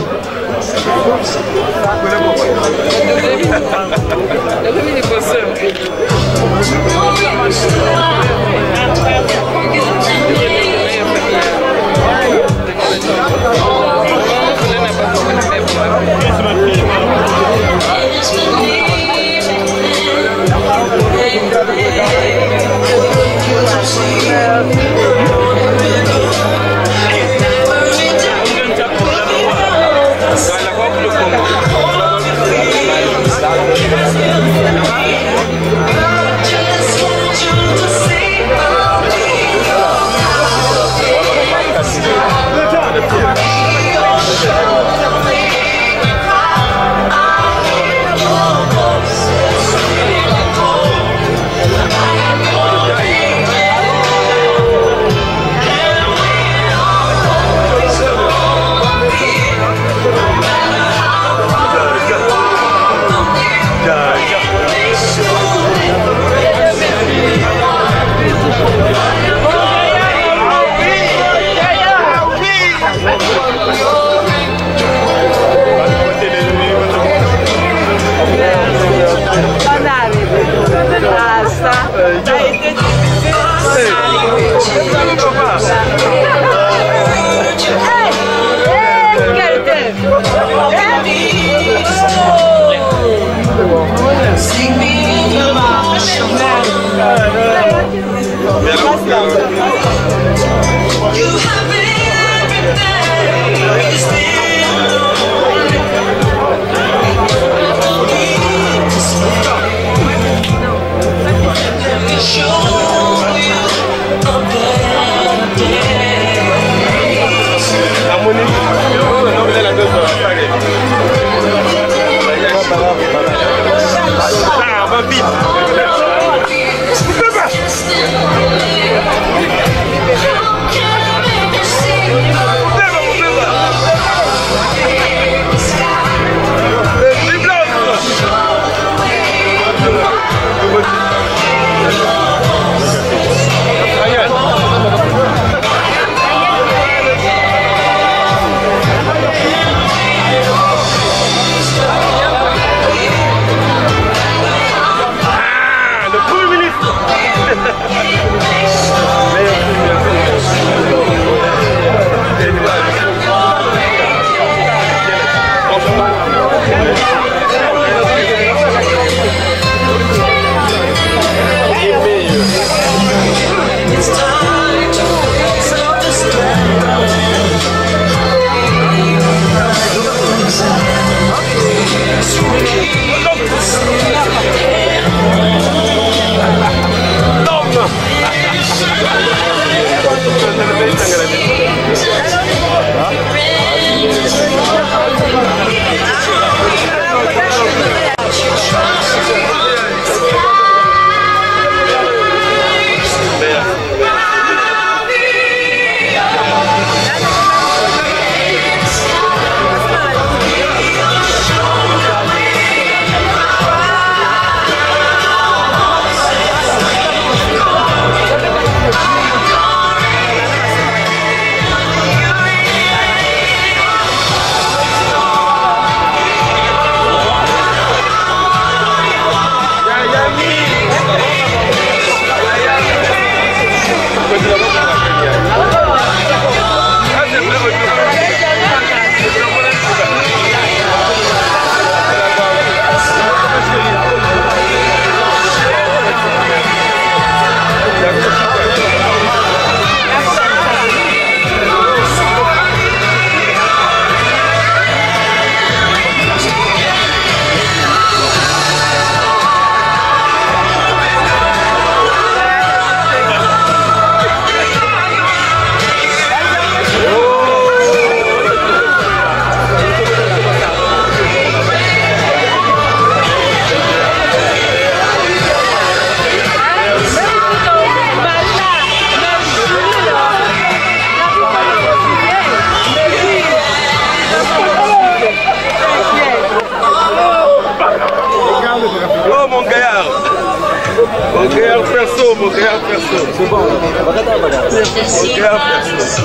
Regarde perso, regarde perso. C'est bon. Regarde perso.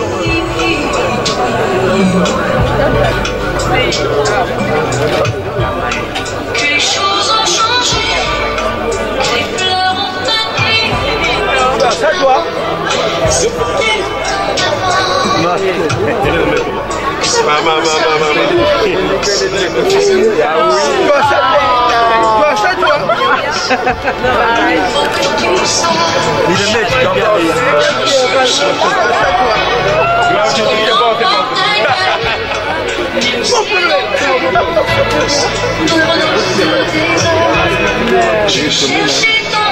Que les choses ont changé, que les fleurs ont fané. Ça toi. Maman, maman, maman. Toi, ça toi. Toi, ça toi. Il est mec, il J'ai cherché ton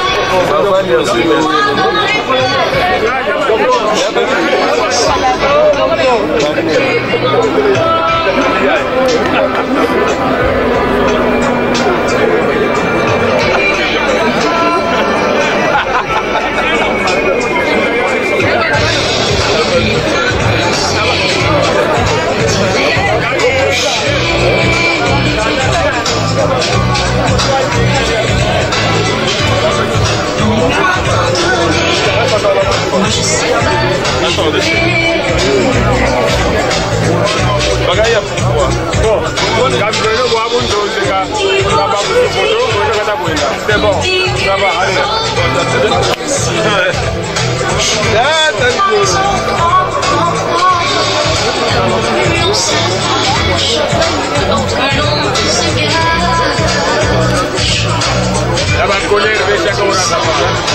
Bagaya pourquoi? Bon, quand je vais voir mon dos, c'est ça va pas vous photo, vous allez pas kwenda. C'est bon. Ça va, allez. Là, t'as la va connaître avec la corona ça va.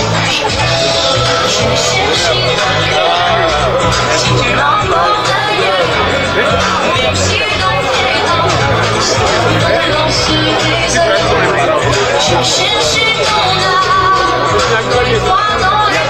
J'ai cherché ton âme, toi dans les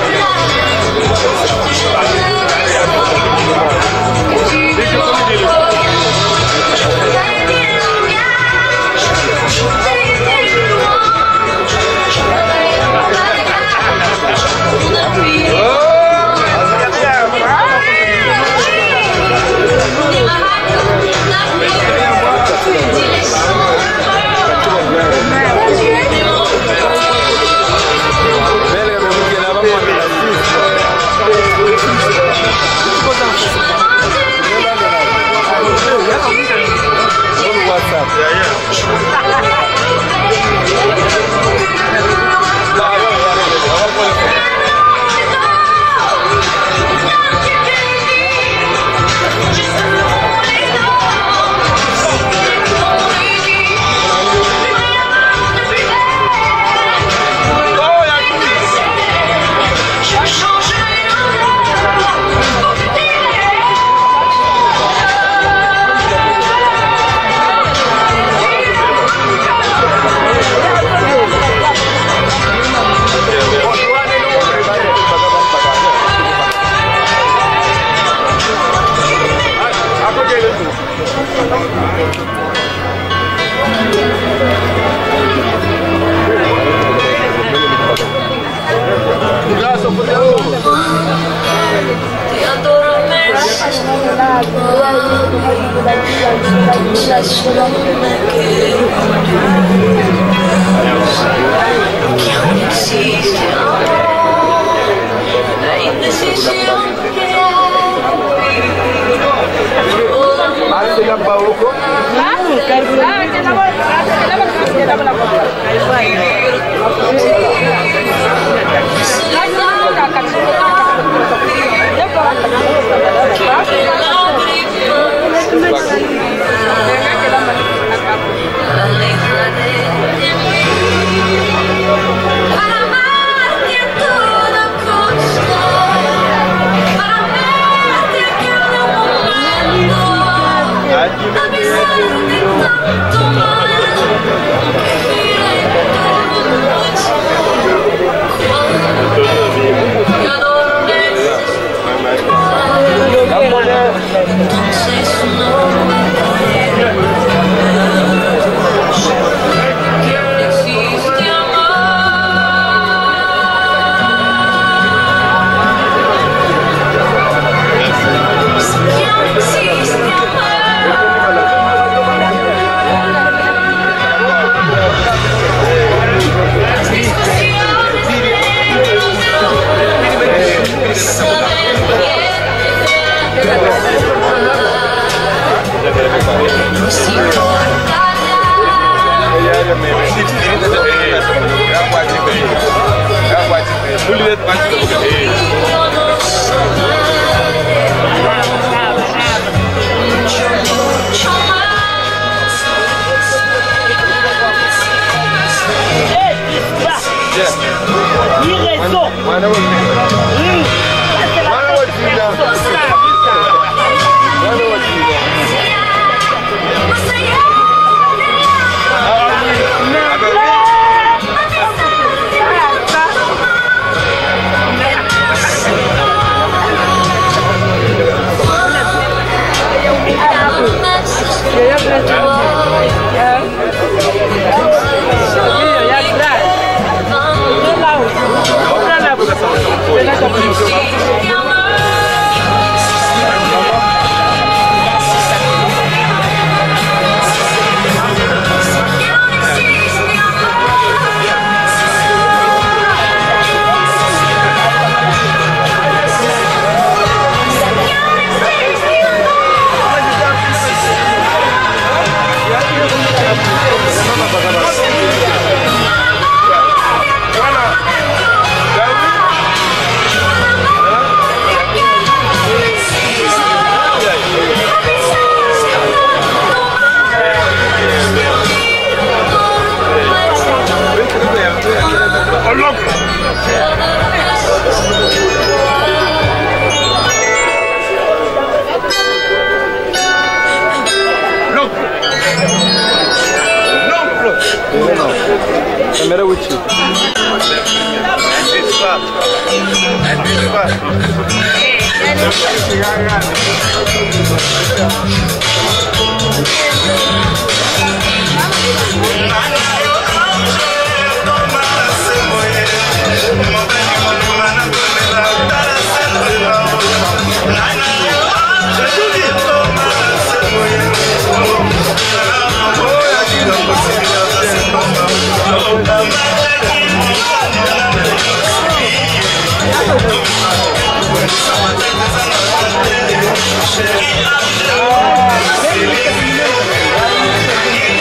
Adieu. Camera with you. Thank you.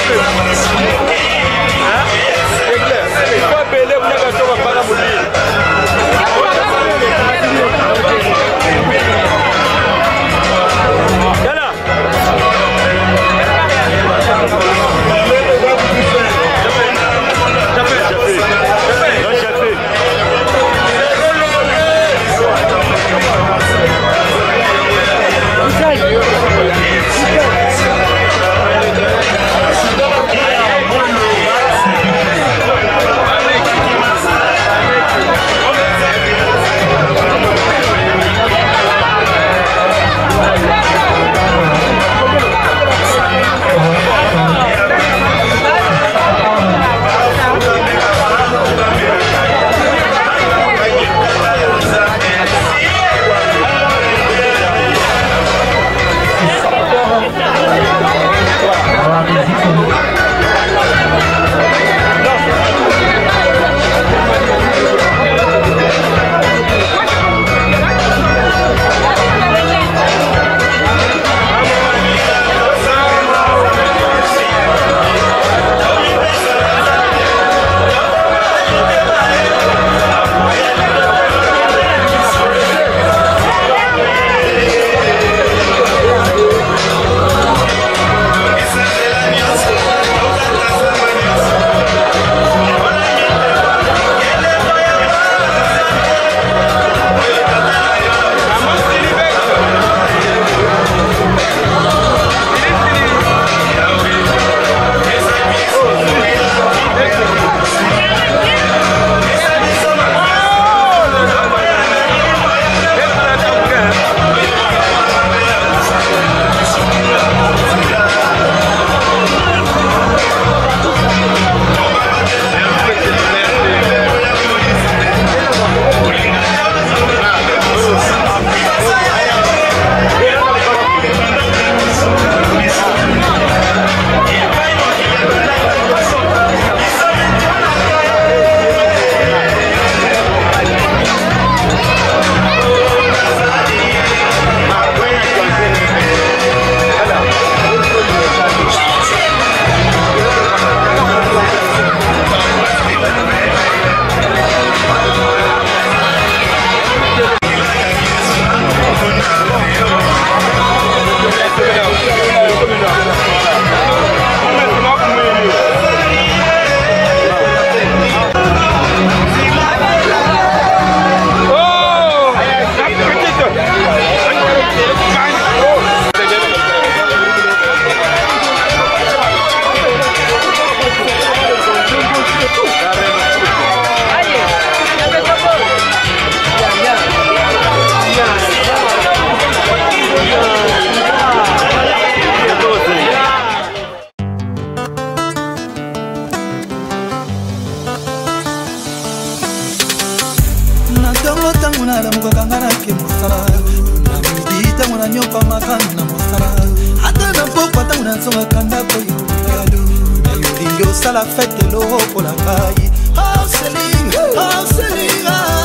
La fête est l'eau pour la caille. Oh Céline, oh Céline,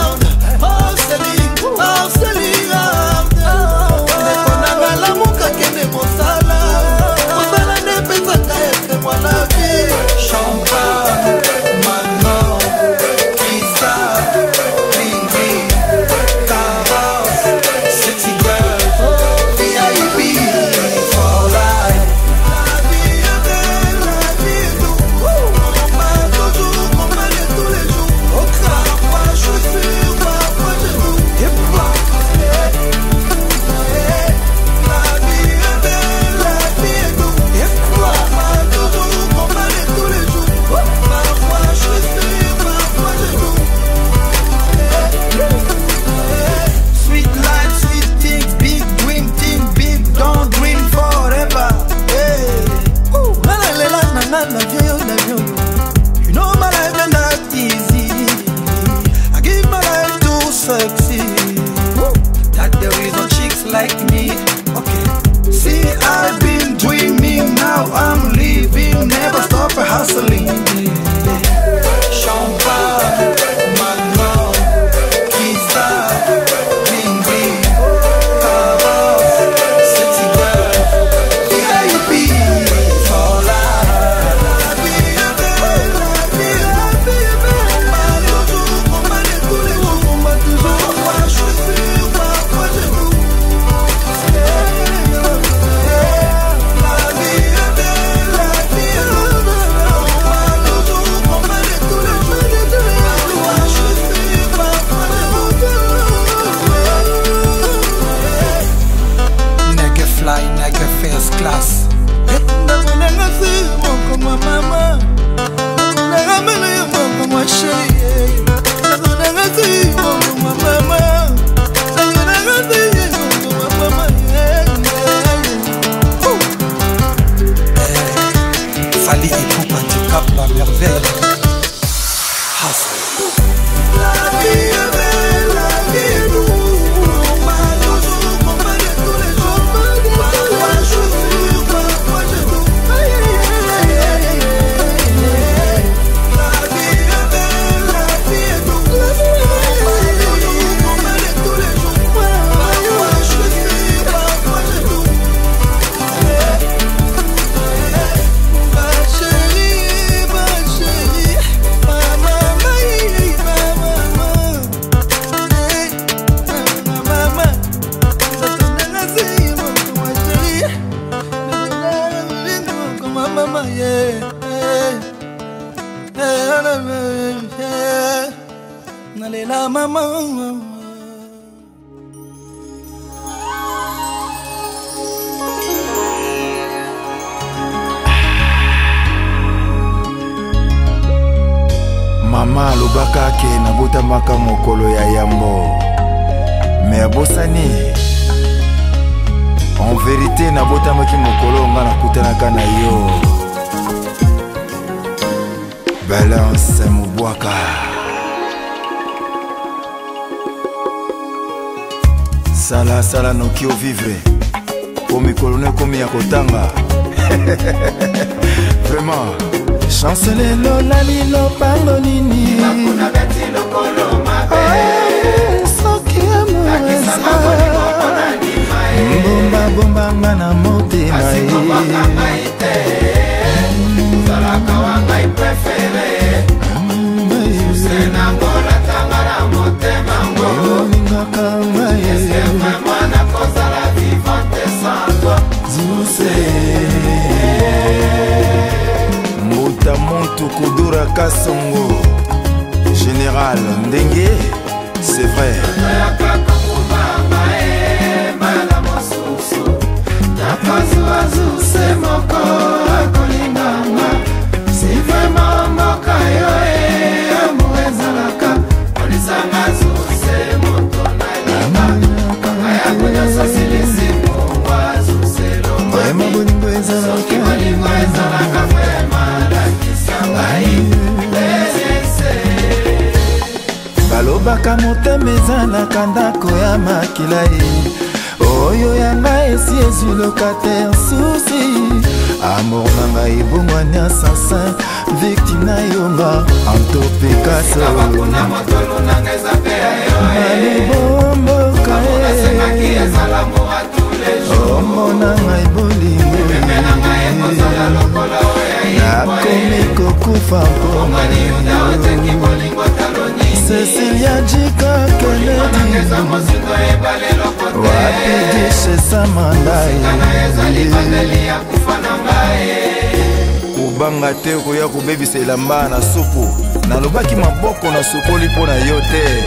oh Céline, oh Céline. Nekonanga la muka kene mosala. Mosala ne pesa kae moi la vie. Champagne, Manon, Kisa, Lingui, Carrosse, Sexy Girl, V I P, for life. Tous les jours, au car, moi je suis Ali Ipoupa du Cap, la merveille. La vie est belle, la vie est douce. Combat toujours, combat de tous les jours. Parfois je suis, parfois je doute. La vie est belle, la vie est douce. Combat toujours, combat de tous les jours. Parfois je suis, parfois je doute. Ma chérie, ma chérie, ma maman, ma maman, ma maman, ça tourne la vie, ma chérie, ma maman, yeah, yeah, n'allez la maman. Mama alobaka ke nabotamaka mokolo ya yambo me abosani en vérité nabotamaki mokolo nga nakutanaka na yo Balance Mubwaka sala sala noki ovivre po mikolo ne komi ya kotanga vraiment chancele lola lilo pango nini makuna beti lokolo mabe soki amoresa bomba bomba ngana motema ye zalaka wanga iprefere usena ngola tangara motema ngo ningaka ngaye mwana kosa la vivante sans toi zuse Mota Montu Kudura Kasongo Général Ndenge, c'est vrai. C'est vraiment moka yo e amour ezalaka olisanga zuse moto na lima kaya kunya sosilisi mwa zuse lomba ema bolingo ezalaka bolingo ezalaka balobaka motema ezalaka ndako ya makila ye oyo yanga esi ezwi locataire susi amour na ngai ebongwani assassin victime na yonga Anto Picasso malibomboka omona ngai bolingo nakomi kokufa mpona Cecilia Jika Kennedy wapidi chez Amandai kubanga te koya kubebisela mbaa na supu nalobaki maboko na sukoli mpo na yo te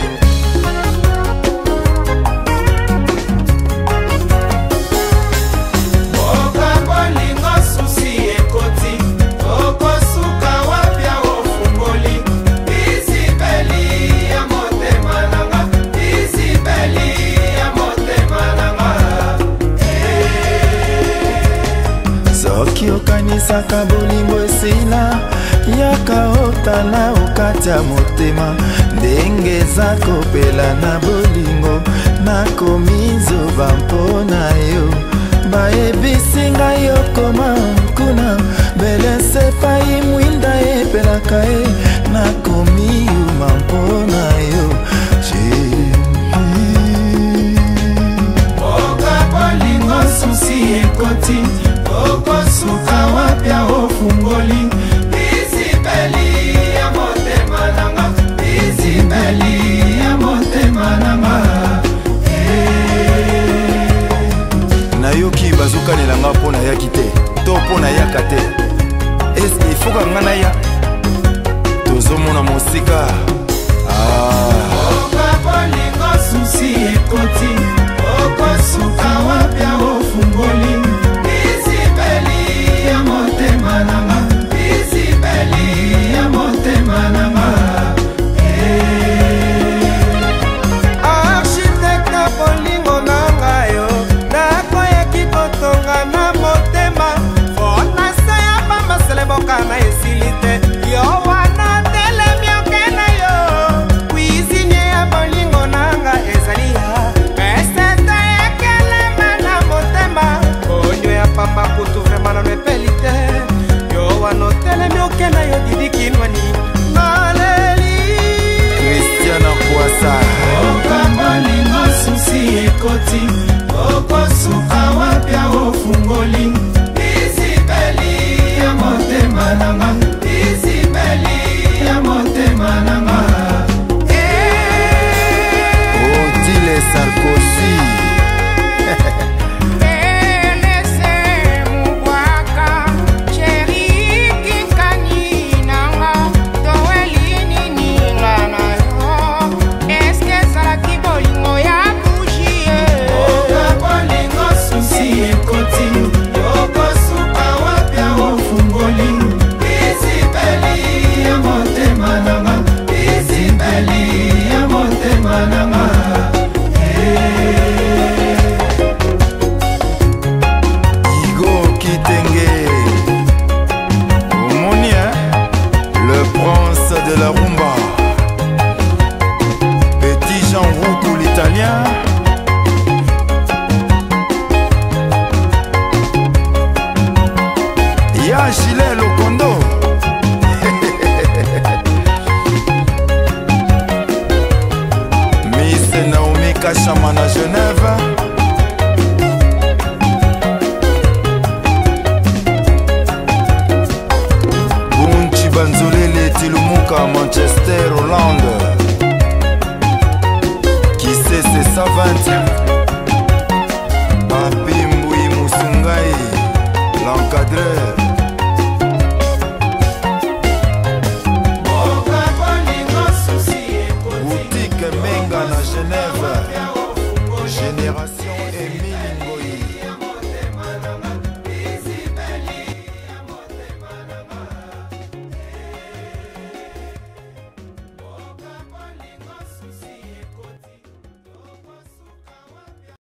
okanisaka bolingo esila yaka otala okati ya motema ndenge eza kopela na bolingo nakomi zoba mpona yo bayebisi ngai okoma kuna belese pai mwinda epelaka ye nakomi yuma mpona yo oka bolingo susi ekoti okosuka wapya ofungoli bizibeli ya motema nanga bizibeli ya motema nanga nayoki bazokanelanga mpo nayaki te to mpo nayaka te eske ifoka nga naya tozomona mosika okabolingo susi ekoti okosuka wapya ofungoli architecte na bolingo nanga yo nakoyaki kotonga na motema fondase ya bamaseleboka nanga Isibeli ya motema nanga Odile Sarkozy Chamana Genève Bunchi Banzolele Tilumuka Manchester